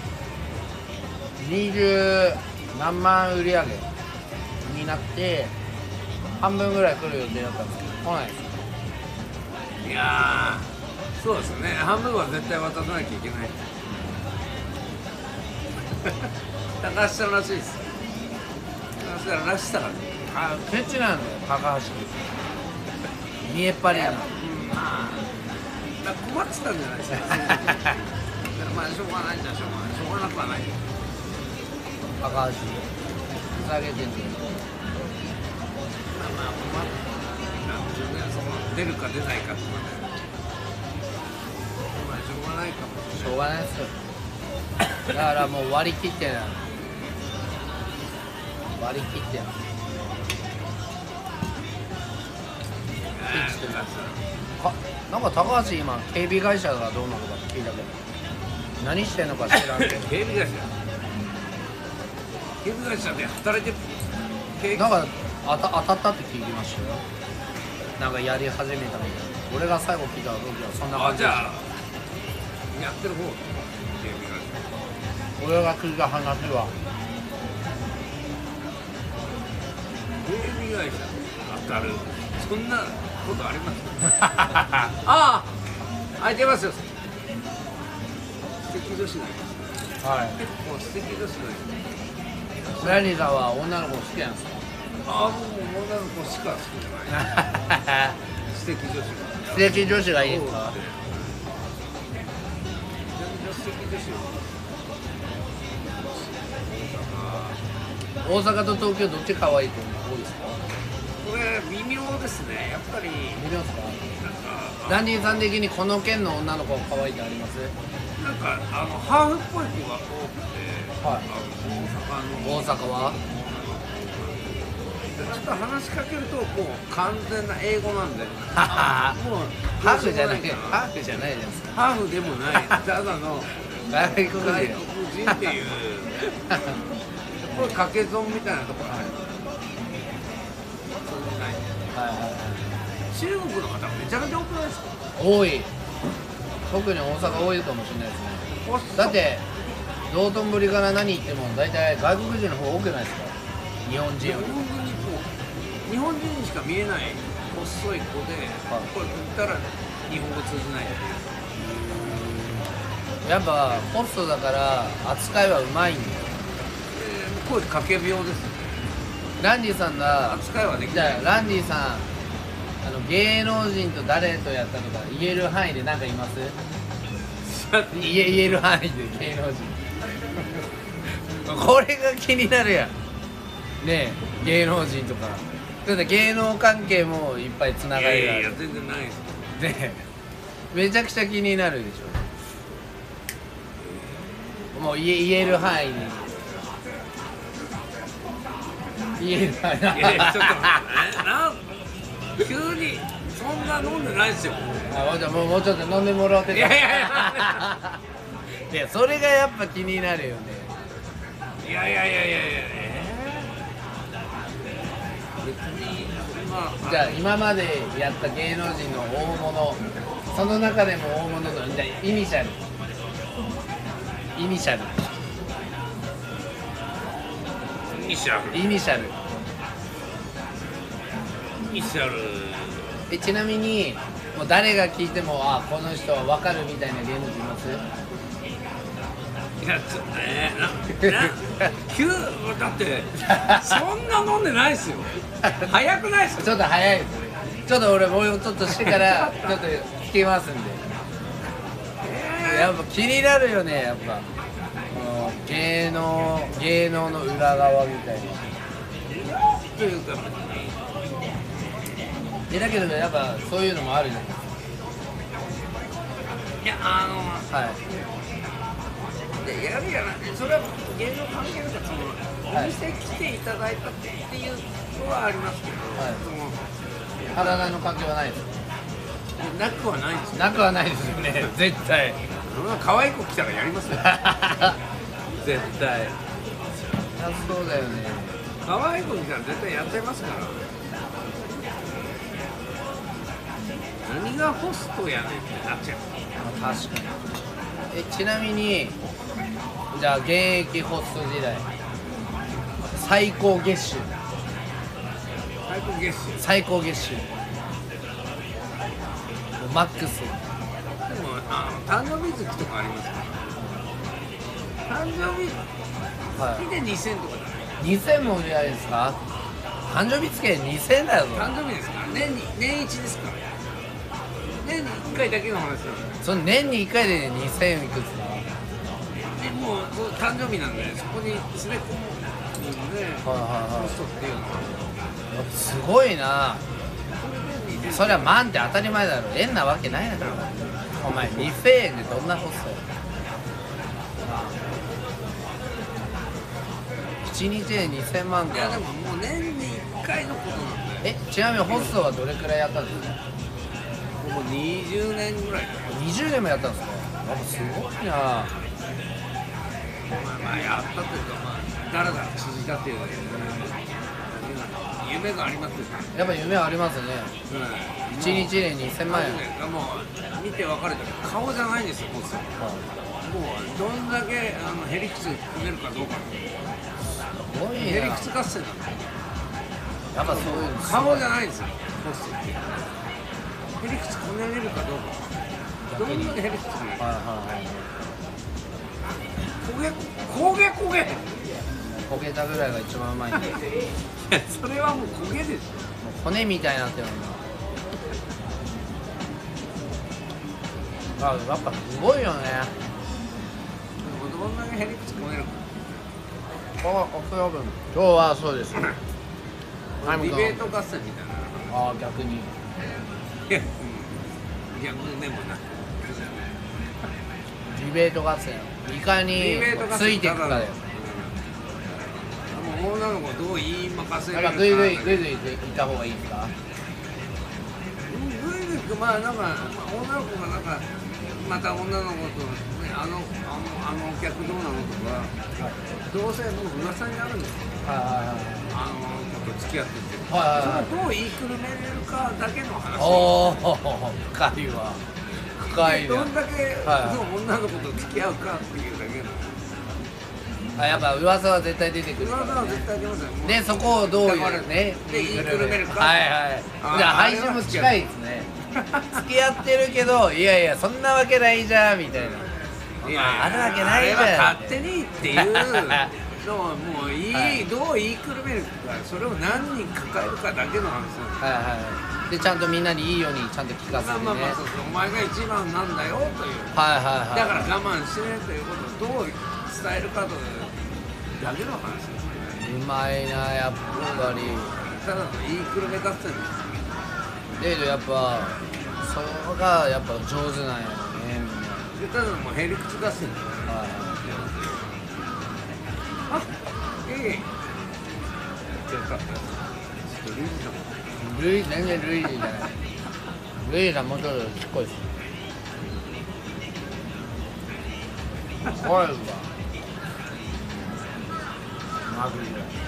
二十何万売り上げになって半分ぐらい来る予定だったんですけど来ないです。 いやー、そうですね。半分は絶対渡さなきゃいけない。高橋さんらしいです。高橋さんらしさがね。 あ、ケチなんだよ高橋。見えっ張りなの。 まあ、だから困ってたんじゃないですか。だからまあしょうがないんじゃしょうがない。しょうがなくはない。 高橋ふざけてんだよ。 まあまあ困ってなんでしょうね。その出るか出ないかとかね。まあしょうがないかもしれない。 しょうがないっすよ。だからもう割り切ってな割り切ってなかなんか高橋今警備会社がどうなのか聞いたけど何してんのか知らんけど警備会社警備会社で働いてる警なんか当た当たったって聞きましたよ。なんかやり始めたみたいな。俺が最後聞いた時はそんな感じでした。 あ、じゃあやってる方警備会社俺が聞いた話は警備会社当たるそんなことありますああ空いてますよ。素敵女子がいます。 はい結構素敵女子がいます。 ラニーさんは女の子好きなんですか？ ああ、もう女の子しか好きじゃない素敵女子が素敵女子がいいですか？ 素敵女子大阪と東京どっち可愛いと思うですか？ これ微妙ですね。やっぱり見ますか？ なんかダンディさん的にこの県の女の子可愛いってあります？ なんかあのハーフっぽい子が多くて、 はいあの大阪の大阪はちょっと話しかけるともう完全な英語なんで、もうハーフじゃないどうしようもハーフじゃないじゃないですか。 ハーフでもないただの外国人外国人っていうこれ掛け損みたいなところある。そうじゃない。 はいはいはい中国の方めちゃめちゃ多くないですか？ 多い。特に大阪多いかもしれないですね。だって道頓堀から何行っても大体外国人の方多くないですか？日本人日より。 本人にこう日本人にしか見えない細い子で、これ振ったら日本語通じないっていう。 やっぱホストだから扱いはうまいんだよ。 で声かけ病ですよね。 ランディさんが扱いはできじない。 ゃあランディさんあの芸能人と誰とやったとか言える範囲で何かいます？言え言える範囲で芸能人これが気になるやんねえ芸能人とかだって芸能関係もいっぱいつないがりがあるやいやいや全然ないです。 ねえめちゃくちゃ気になるでしょ。もう言え言える範囲に言える範囲いやいやちょっと待ってね。なん急にそんな飲んでないですよ。 あ、じゃあもうもうちょっと飲んでもらってた。 いやいやいやいやそれがやっぱ気になるよね。 いやいやいやいやいや。えー、別にまあじゃあ今までやった芸能人の大物その中でも大物のじゃあイニシャルイニシャルイニシャルイニシャルミスある。 えちなみにもう誰が聞いてもあこの人は分かるみたいな芸能人いますいやちょっとねなな急だってそんな飲んでないですよ。早くないですよ。 ちょっと早いですねちょっと俺もうちょっとしてからちょっと聞きますんでやっぱ気になるよねやっぱこの芸能芸能の裏側みたいなというかえだけどやっぱそういうのもあるじゃないですいやあのかはいでやるやらないそれは芸能関係なくそのお店来ていただいたっていうのはありますけど、 はいその体の関係はないですなくはないんですよ。 なくはないですよね絶対そんな可愛い子来たらやりますよ。絶対そうだよね可愛い子来たら絶対やっちゃいますから。何がホストやねんってなっちゃう。 まあ確かにえちなみにじゃあ現役ホスト時代最高月収最高月収。 最高月収もうマックスでもあの誕生日月とかありますから誕生日は月でにせんとかじゃない。 いにせんも売り上げですか誕生日付けにせんだよ誕生日ですから年に年一ですから年にいっかいだけの話ですよ。 その年にいっかいでにせんいくつだでもうそう誕生日なんでそこに連れ込むのではいはいはいホストっていうのはすごいなそれでにせんそりゃ万って当たり前だろ円なわけないだろお前にせんえんでどんなホストやいちにちでにせんまんかいやでももう年にいっかいのことなんでえちなみにホストはどれくらいやったんですかもうにじゅうねんぐらいにじゅうねんもやったんですかやっぱすごいなまあまあやったというかまあだらだら続いたっていうだけ夢がありますよね。 やっぱ夢ありますねうんいちにちでにせんまん円もう見て分かるけど顔じゃないんですよホスト。もうどんだけあのヘリクツ組めるかどうか。 すごいヘリなクツ合戦なんでやっぱそういうの顔じゃないんですよホストって。ヘリクツこねれるかどうか。どんだけヘリクツ組めるか。 はいはいはい焦げ焦げ焦げ。 焦げたぐらいが一番うまいんでもういやそれはもう焦げでしょ。 骨みたいになってるんだあやっぱすごいよねどんだけヘリクツこねるか。 あお風呂分今日はそうですディベート合戦みたいな。 ああ逆にいや、うん、逆でもなくディベート合戦いかにディベート合戦ついていくかだようんもう女の子どう言い任せるか。 やっぱグイグイグイグイいった方がいいですかうんグイグイってまあなんかまあ女の子がなんかまた女の子と、ね、あのあのあのお客どうなのとか、どうせもう噂になるんですよ。 はいはいはいあの子と付き合ってて、 はいはいはいそれをどう言いくるめれるかだけの話。 おお深いわ深いなどんだけ、 はいその女の子と付き合うかっていうだけの。 あやっぱ噂は絶対出てくるから噂は絶対出ますよ。 でそこをどういうねで言いくるめるかはいはいあじゃあ配信も近いですね付き合ってるけどいやいやそんなわけないじゃんみたいないやあるわけないじゃんあれは勝手にっていうのをもういい、 はい、 どう言いくるめるかそれを何人抱えるかだけの話なんですよ。 はいはいでちゃんとみんなにいいようにちゃんと聞かせてねまあまあそうそうお前が一番なんだよというはいはいはいだから我慢してねということをどう伝えるかというだけの話ですよね。 うまいなやっぱりただの言いくるめ合戦です。 だけどやっぱそれがやっぱ上手なんやろねみんなでただのもうへりくつ合戦です。 はあええよかったです。ちょっとリーズさんもいルイ全然ルイージじゃないルイージさんもうちょっとしっこいです怖いわマグリ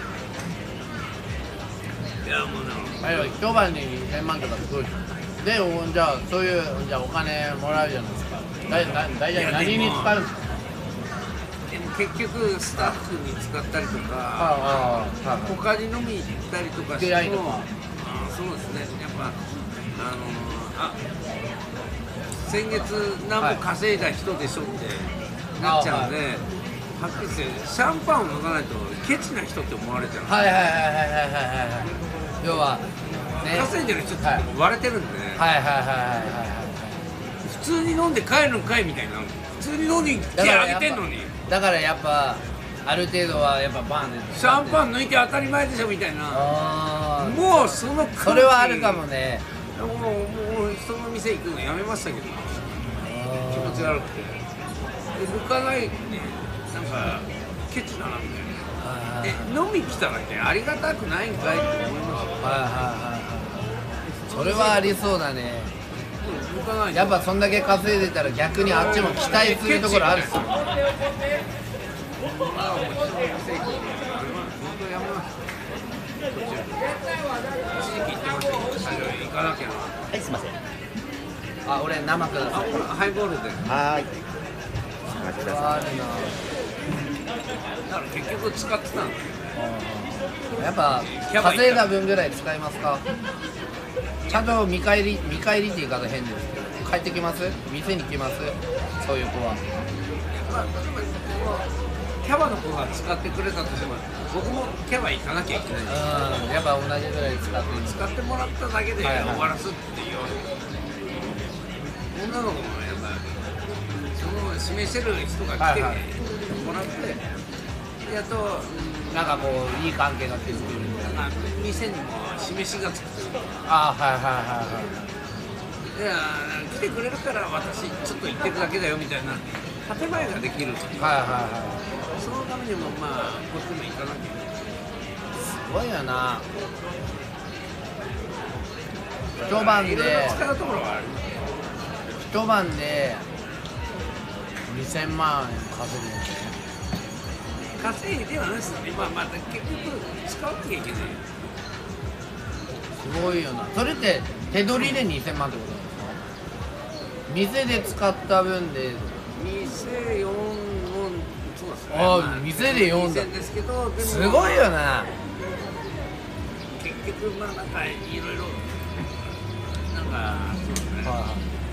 いやもうなあれは一晩ににせんまんとかすごいでおじゃあそういうじゃあお金もらうじゃないですかだいだ大体何に使うんですかでも結局スタッフに使ったりとかああああ他に飲み行ったりとかしても出会いとかそうですね、やっぱ、あのー、あ先月何個稼いだ人でしょってなっちゃうんで、はい、はっきり言ってシャンパンを飲まないとケチな人って思われちゃう。 はいはいはいはいはいはいはい。要は、ね、 稼いでる人って割れてるんで、 はいはいはいはいはいはい。 普通に飲んで帰るんかいみたいな、普通に飲んで手あげてんのに。 だからやっぱある程度はやっぱバーンでシャンパン抜いて当たり前でしょみたいな。もうそのそれはあるかもね。 もうもう人の店行くのやめましたけど、気持ち悪くて抜かないね、なんかケチだなみたいな。え飲み来ただけありがたくないんかいって思いますよ。はいはいはい。 それはありそうだね。 抜かない。 やっぱそんだけ稼いでたら逆にあっちも期待するところあるっすよ。 はい、 すいません。 あ、俺生ください。 ハイボールで。 はい。 あるな。 だから結局使ってたんだよ。 やっぱ稼いだ分ぐらい使いますか。ちゃんと見返り見返りって言い方変ですけど、帰ってきます？店に来ます？そういう子は。 まあ、キャバの子が使ってくれたとしても、僕もキャバ行かなきゃいけない。 うん、やっぱ同じぐらい使って使ってもらっただけで終わらすっていう、はいはい、女の子もやっぱその示せる人が来てもらって、はいはい、やっと、うん、 なんかこういい関係が築けるみたいな。 店にも示しがつくというか。 ああ、はいはいはいはい。 いや来てくれるから私ちょっと行ってるだけだよみたいな建前ができるっていう。はいはいはい。そのためにもまあこっちも行かなきゃいけない。 すごいよな。一晩でいろいろ使うところはある。 一晩でにせんまん円稼ぐんですね。 稼いではないですよね。まあまあ結局使わなきゃいけない。 すごいよな。それって手取りでにせんまんってことなんですか？店で使った分で店よんもそうですね。 ああ、店でよんだ。 ですけど、でもすごいよな。 結局まあなんかいろいろなんかそうですね。 はい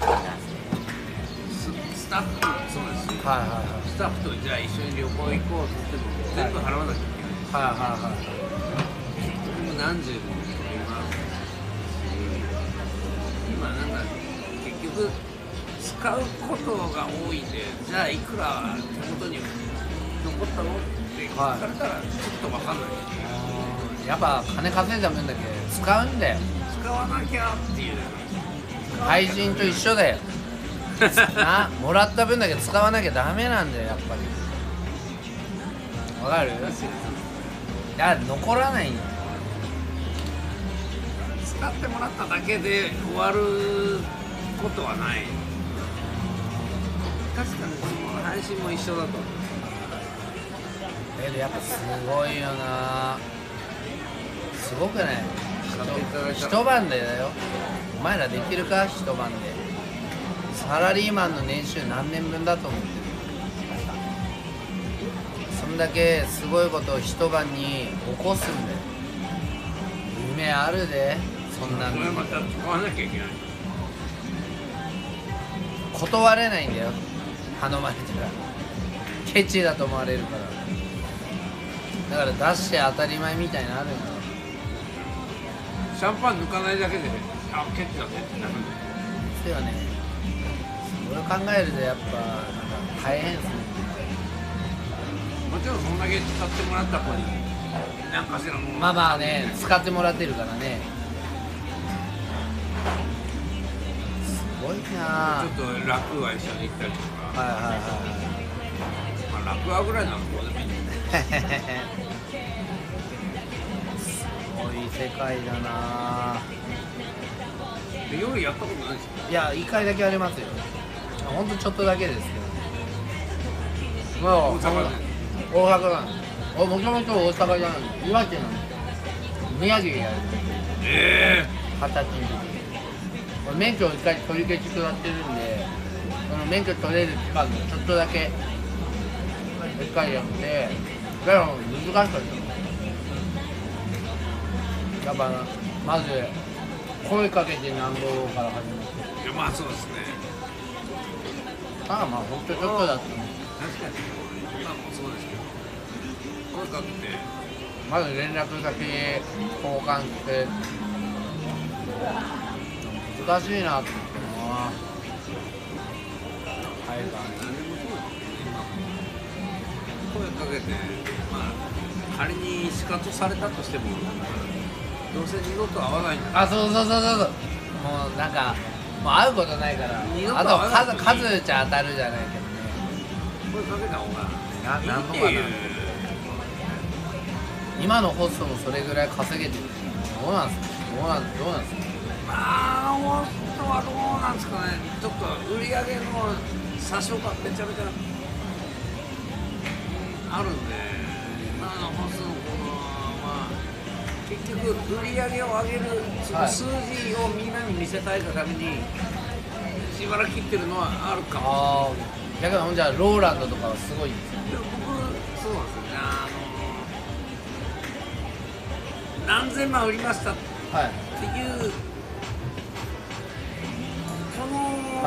ス、スタッフそうですし、 はいはいはい。 スタッフとじゃあ一緒に旅行行こうって言っても全部払わなきゃいけない。はいはいはい。結局何十も取りますし、今なんか結局使うことが多いんで、じゃあいくら手元に残ったのって聞かれたらちょっと分かんないし、 やっぱ金稼いだ分だけ使うんだよ。 使わなきゃっていう。 配信と一緒だよ。な、もらった分だけ使わなきゃダメなんだよ、やっぱり。わかる？いや、残らないんよ。 使ってもらっただけで終わることはない。確かにその配信も一緒だと思う。 えでやっぱすごいよな。すごくない？一晩でだよ。お前らできるか？一晩で。サラリーマンの年収何年分だと思ってる？そんだけすごいことを一晩に起こすんだよ。夢あるで、そんなの。 また使わなきゃいけない。 断れないんだよ、頼まれたら。ケチだと思われるから。だから出して当たり前みたいなのあるんだよ。 シャンパン抜かないだけであケチだねってなるんだよ。 ですよね。それを考えるとやっぱなんか大変ですね。 もちろんそんだけ使ってもらった子に何かしらのまあまあね、使ってもらってるからね。すごいな。 ちょっと楽は一緒に行ったりとか。 はいはいはいはい。 まあ楽はぐらいなのどうでもいいんだけど。 すごい世界だな。 夜やったことないですか？ いや、いっかいだけありますよ。ほんとちょっとだけですけど。もう大阪で大阪なんです。もともと大阪じゃない、岩手なんですよ。宮城やる。 え二十歳の時に免許を一回取り消し食らってるんで、その免許取れる期間でちょっとだけ一回やって、でも難しかったです。やっぱまず声かけてなんぼから始めていやまあそうですね。 ああまあほんとちょっとだったね確かに今もそうですけど声かけてまず連絡先交換して難しいなって思ってなはいか何でもそうですね。今声かけてまあ仮に仕方されたとしてもどうせ二度と会わないんだ。 あそうそうそうそうそうもうなんかもう会うことないから二度とあと会わな数くていい数じゃ当たるじゃないけどね声かけた方がななんぼかないいっていう。 今のホストもそれぐらい稼げてるどうなんすかどうなんどうなんすかまあホストはどうなんですかね。ちょっと売り上げの差しがめちゃめちゃあるんで、今のホストの子はまあ結局売り上げを上げるその数字をみんなに見せたいがためにしばらく切ってるのはあるかも。 ああ逆にほんじゃローランドとかはすごいんですよでも僕そうなんですよね。あの何千万売りましたってはいいうこの、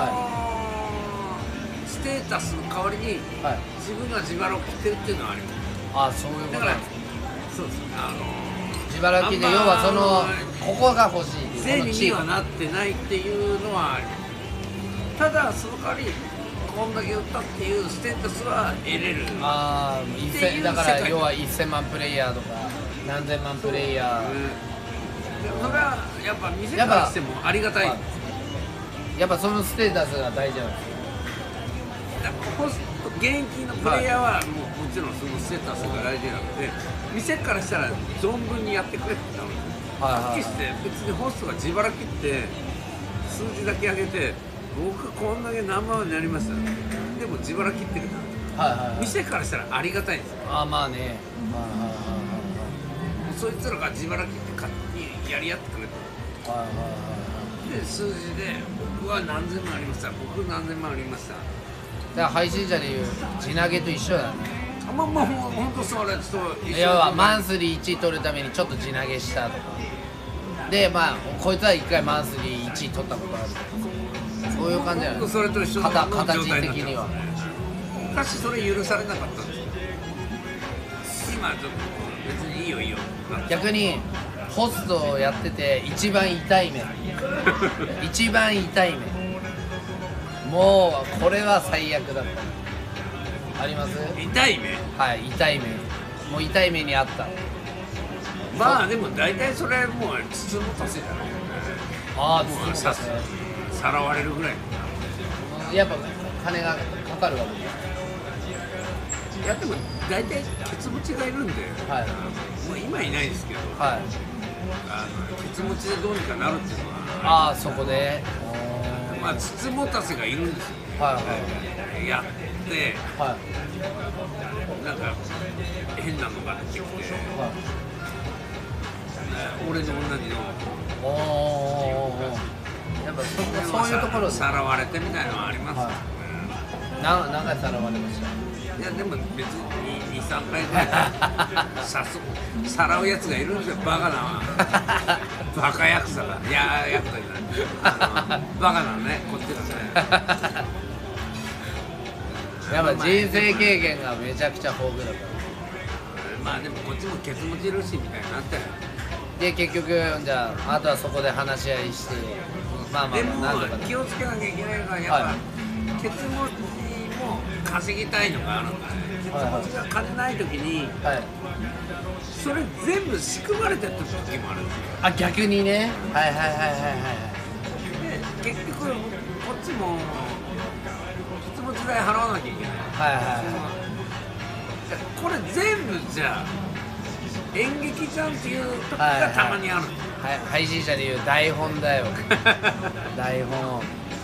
ステータスの代わりにはい自分が自腹を切ってるっていうのはあります。 あそういうことだからなんですねそうですね。あの自腹切であんま要はそのあのここが欲しいっていう税このチームにはなってないっていうのはあります。ただその代わりこんだけ売ったっていうステータスは得れる。 ああ一っていう千だから世界要はせんまんプレイヤーとか何千万プレイヤーうんでそれはやっぱ店からしてもありがたい。 やっぱやっぱそのステータスが大事なんですよだからホスト現役のプレイヤーはもうもちろんそのステータスが大事なので店からしたら存分にやってくれってなのではいはいはい発揮して別にホストが自腹切って数字だけ上げて僕こんだけ何万になりましたでも自腹切ってるからはいはいはい店からしたらありがたいんですよ。 ああまあねはいはいはいそいつらが自腹切って勝手にやり合ってくれたはいはいはいはいはいで数字で僕は何千万ありました僕何千万ありましただから配信者でいう地投げと一緒だねあまあまあほんほんとそれと一緒要はマンスリーいちい取るためにちょっと地投げしたとかでまあこいつはいっかいマンスリーいちい取ったことあるそういう感じじゃない僕それと一緒の形状態形になってます的には昔それ許されなかったんですけど今ちょっと別にいいよいいよ逆にホストをやってて一番痛い目一番痛い目もうこれは最悪だったあります痛い目はい痛い目もう痛い目にあったまあでも大体それもう筒持たせじゃないよねああもうさそうですねさらわれるぐらいやっぱ金がかかるわけですいやでも大体ケツ持ちがいるんで、 はいもう今いないですけどはいあのケツ持ちでどうにかなるっていうのはああそこでまあ筒持たせがいるんですよはいはいやってはいなんか変なのが出てきてはい俺の同じのおーおーおーおーやっぱそそういうところでさらわれてみたいのはありますよ、 はいな何回さらわれましたいやでも別ににさんかいぐらいさすさらうやつがいるんですよバカなバカヤクザがいやヤクザじゃないあのバカなねこっちがねやっぱ人生経験がめちゃくちゃ豊富だからまあでもこっちもケツ持ちいるしみたいになってで結局じゃああとはそこで話し合いしてまあまあでまあなんとかも気をつけなきゃいけないのはやっぱ、 はケツ持ちも稼ぎたいのがあるんだねケツ持ちが金ない時にはいそれ全部仕組まれてった時もあるんですよあ逆にねはいはいはいはいはいで結局こっちもケツ持ち代払わなきゃいけないはいはいはいこれ全部じゃあ演劇じゃんっていう時がたまにある、 はい配信者でいう台本だよ台本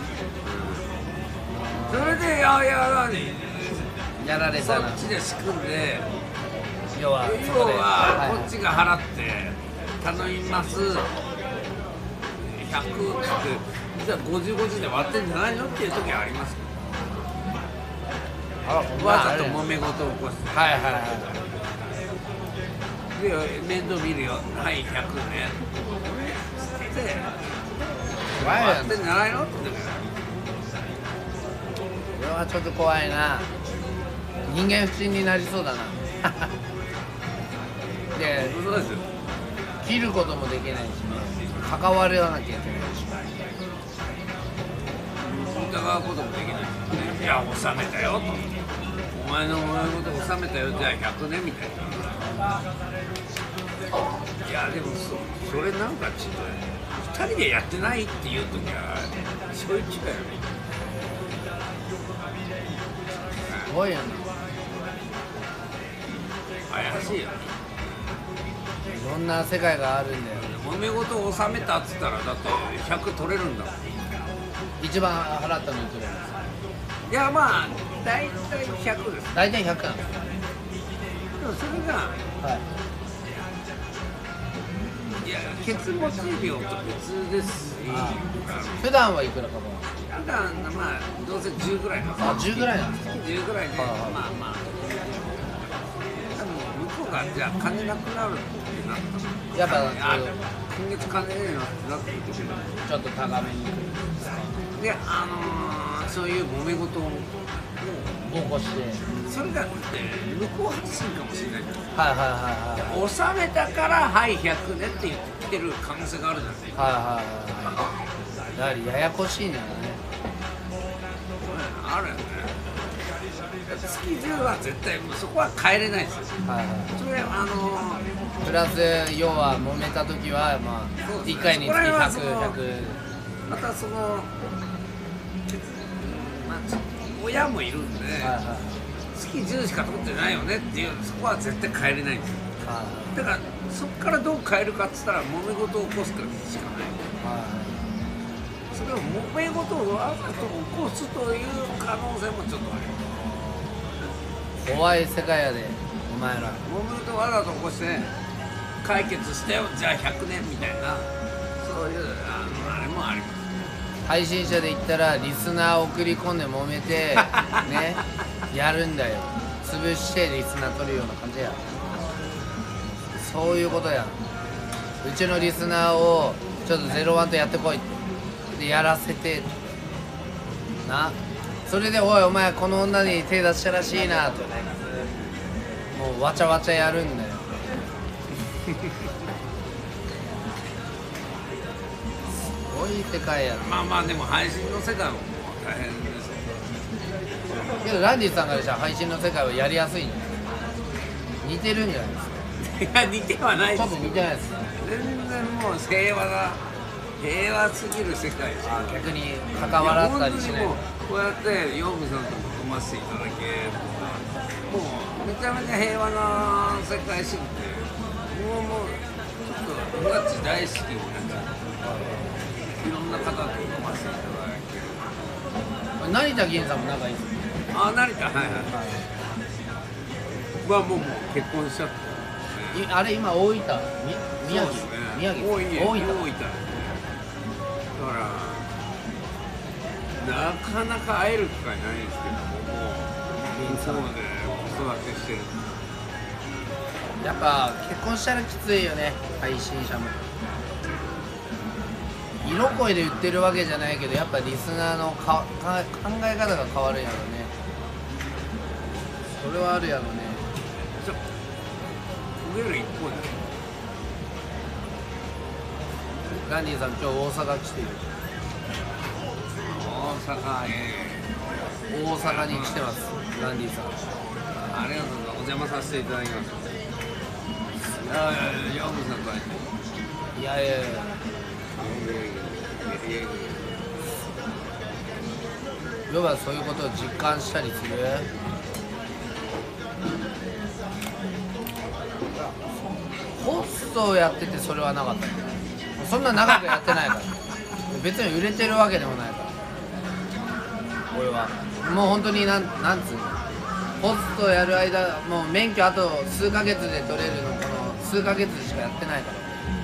それでいやいややられそたなっちで仕組んで要はそ要こではこっいちが払って頼みますひゃくって実はごじゅうごじゅうで割ってんじゃないのっていう時はありますけあらどわざと揉め事を起こしてはいはいはいで面倒見るよはいひゃくねつって終わってんじゃないのって言ってこれはちょっと怖いな。人間不信になりそうだなでそうですよ。 切ることもできないしね、関わらなきゃいけないし、 疑うこともできないですよね。いや収めたよと、お前のお前のこと収めたよ、じゃあひゃくねんみたいな。いやでも そ, それなんかちょっとふたりでやってないっていう時はそういう違いよね。 すごいよね。 怪しいよね。 いろんな世界があるんだよ。 揉め事を収めたっつったらだってひゃく取れるんだもん。 一番払ったのいくらですか？ いやまあ大体ひゃくです。 大体ひゃくなんですよ。 でもそれがいや血持ち病と別ですし、 あ普段はいくらかも。 普段まあどうせじゅうぐらいなんですよ。 あ、じゅうぐらいなんですか？ じゅうぐらいで、まはいはいあまあ多分向こうがじゃあ金なくなるってなったらやっぱあ今月金ねえなってなってる時もちょっと高めにで、あのー、そういう揉め事をもう起こして、 それがって向こう発信かもしれないじゃないですか。 はいはいはいはい収めたからはいひゃくねって言ってきてる可能性があるじゃないですか。 はいはいはい。やはりややこしいんだよね。 あるよね。月じゅうは絶対もうそこは変えれないですよ。 はいはそれあのい。プラス要は揉めた時はまあいっかいにつきひゃく、ひゃく。 ー、またその、まあ、ちょっと親もいるんで、 はいはい月じゅうしか取ってないよねっていうそこは絶対変えれないんですよ。 はだからそこからどう変えるかっつったら揉め事を起こすからしかない。 いはそれを揉め事をわざと起こすという可能性もちょっとあります。 い。怖い世界やでお前ら。 揉め事をわざと起こして解決してよじゃあひゃくねんみたいなそういうあのあれもあります。 配信者で言ったらリスナー送り込んで揉めてねやるんだよ。潰してリスナー取るような感じや。そういうことや。うちのリスナーをちょっとゼロワンとやってこいってでやらせてな。それでおいお前この女に手出したらしいなとねもうわちゃわちゃやるんだよすごい世界やな。 まあまあでも配信の世界ももう大変ですよ。 けどランディさんからしたら配信の世界はやりやすいんじゃないですか。似てるんじゃないですか。 いや似てはないちょっとですよ。 似てないですね。 全然もう平和な平和すぎる世界ですよ。 逆に関わらったりしない。 や本当にもうこうやってヨウムさんとも組ませていただけとかもうめちゃめちゃ平和な世界すぎてもうもうちょっとふがち大好きになっちゃう。いろんな方と組ませていただける。 成田銀さんも仲いいですよ。 あ、成田はいはいまあもうもう結婚しちゃったね。 いあれ今大分み宮城、 そうですね宮城大分大分大分だからなかなか会える機会ないんですけどももう向こうで子育てしてる。 やっぱ結婚したらきついよね配信者も。色恋で言ってるわけじゃないけどやっぱリスナーのかか考え方が変わるんやろね。それはあるやろね。 ちょ焦げる一方でランディさん今日大阪来てる。 大阪へ大阪に来てますランディさん。 ありがとうございます。お邪魔させていただきます。いやいやいや、ヨウムさんと会えていやいやいや要はそういうことを実感したりする。ホストをやっててそれはなかったんだよ。そんな長くやってないから別に売れてるわけでもないから俺はもう本当になんなんつうのホストをやる間もう免許あと数ヶ月で取れるのこの数ヶ月しかやってないから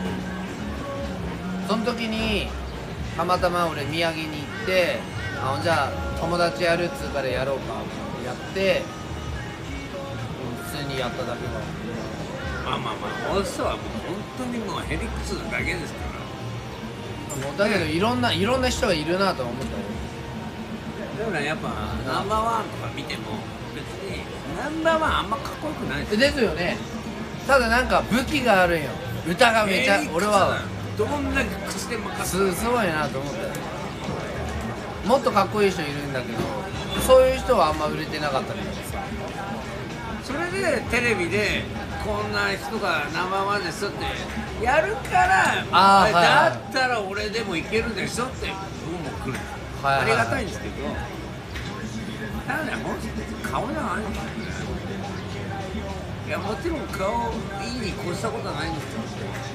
その時にたまたま俺宮城に行ってあほんじゃあ友達やるっつうからやろうかってやって普通にやっただけだ。 まあまあまあホストはもう本当にもうへりくつだけですからもうだけどいろんないろんな人がいるなとは思ったよ。 だからやっぱナンバーワンとか見ても別にナンバーワンあんまかっこよくないですよ。 ですよね。ただなんか武器があるんよ。歌がめちゃエリックス俺はどんだけ口で任せすすごいなと思ったよ。もっとかっこいい人いるんだけどそういう人はあんま売れてなかったみたいなさ。 それでテレビでこんな人がナンバーワンですよってやるからあーはいはいだったら俺でもいけるでしょって僕も来る、 はいはいはいありがたいんですけど、ただねもう顔じゃないんですよね。いやもちろん顔いいに越したことはないんですよ。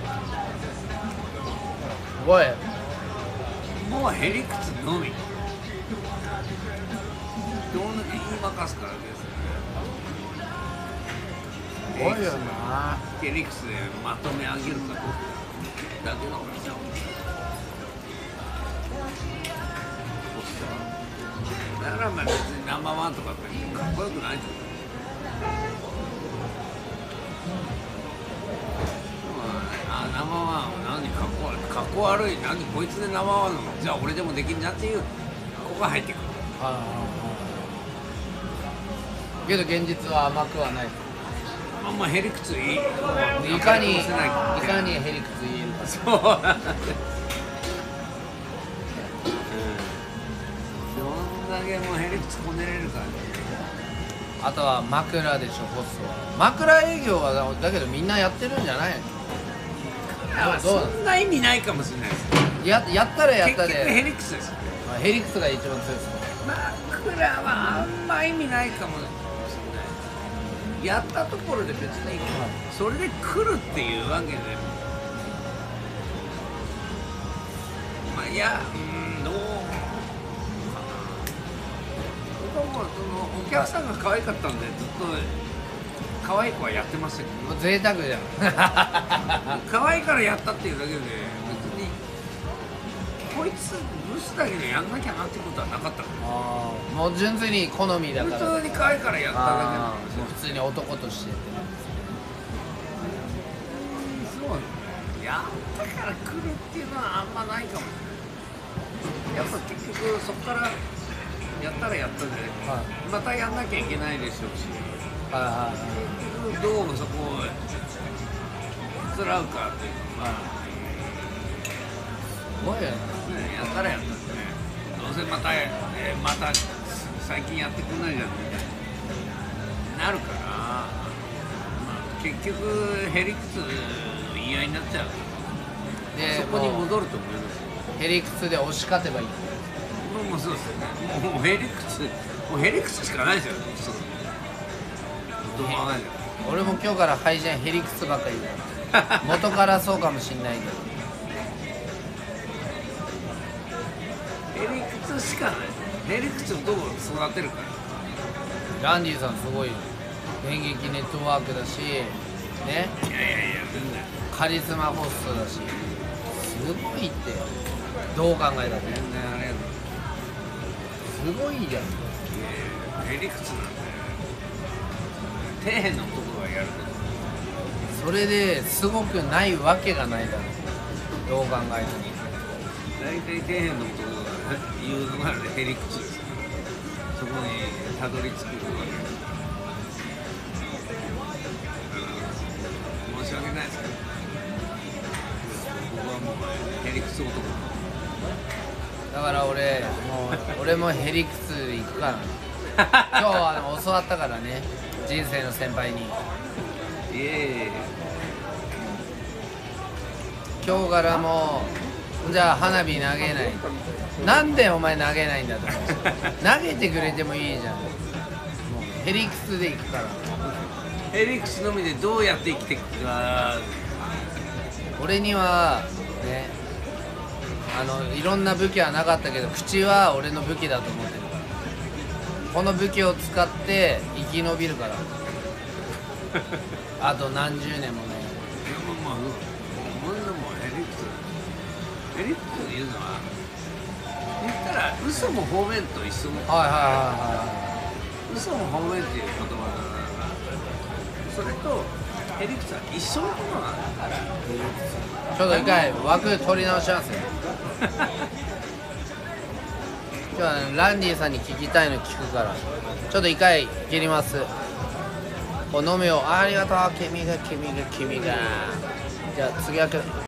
すごい。 もうへりくつのみどんだけ言いまかすからですね。 すごいよな。 ヘリクスでまとめ上げるかどうかだけの話だ。だからまあ別にナンバーワンとかってかっこよくないと思う。あ、ナンバーワン何かっこ悪いかっこ悪い何こいつでナンバーワンなのじゃあ俺でもできんなっていうここが入ってくる。 けど現実は甘くはない。 あんまヘリクツいいいかにいせないかにヘリクツ言えるか。 そうなんだよ、うん、どんだけもうヘリクツこねれるかね。 あとは枕でしょホストは。枕営業はだだけどみんなやってるんじゃないの？どうどうそんな意味ないかもしれないです。 ややったらやった結局ヘでリクツですよ。 あヘリクツが一番強いですね。 枕はあんま意味ないかもしれない。やったところで別にそれで来るっていうわけで、まあいや、うんどうかな。僕はもうそのお客さんが可愛かったんでずっと可愛い子はやってましたけど、 もう贅沢じゃん可愛いからやったっていうだけで別にこいつブスだけでやんなきゃなってことはなかったから。 あーもう純粋に好みだから普通に可愛いからやっただけなんあですよ。 ーもう普通に男としてってそうやったから来るっていうのはあんまないかも。やっぱ結局そこからやったらやったで、 はいまたやんなきゃいけないでしょうし、 はいはい結局どうそこをつらうかっていうのは、 すごいよね。 ね、やったらやったってね、どうせまた、えーまた最近やってくんないじゃんみたいになるから、まあ、結局ヘリクツの言い合いになっちゃう。 でそこにもう戻ると思いますよ。 ヘリクツで押し勝てばいい。 もうもうそうですよね。もうヘリクツ、もうヘリクツしかないですよね。そうどうも考えない。 俺も今日から配信ヘリクツばっかり言うから元からそうかもしんないけどヘリクツしかない。ヘリクツをどう育てるか。 ランディさんすごいよ。電撃ネットワークだしね、 いやいやいや、全然。 カリスマホストだしすごいって。どう考えたって全然ありがとう。 すごいじゃん。 いやいやヘリクツなんで底辺の男がやること。 それですごくないわけがないだろう。どう考えても。 大体底辺の男が言うのがヘリクツですから、そこにたどり着くわけです。申し訳ないですけど、僕はもうヘリクツ男。 だから俺もう俺もヘリクツで行くから今日はあの教わったからね、人生の先輩に。 いえいえ。 今日からもうじゃあ花火投げない。なんでお前投げないんだと思う。投げてくれてもいいじゃん。もうヘリクツで行くから。 ヘリクツのみでどうやって生きていくか。 俺にはね、あのいろんな武器はなかったけど口は俺の武器だと思ってるから。この武器を使って生き延びるからあと何十年もね。 でもまあこんなもんヘリクツヘリクツというのは言ったら嘘も方面と一緒の、 はいはいは嘘も方面っていう言葉だから、それとヘリクツは一緒のことなんだ。 いはいはい。ちょっと一回枠取り直しますよ。 今日はランディさんに聞きたいの聞くからちょっと一回切ります。お飲むよ。ありがとう。君が君が君が。じゃあ次は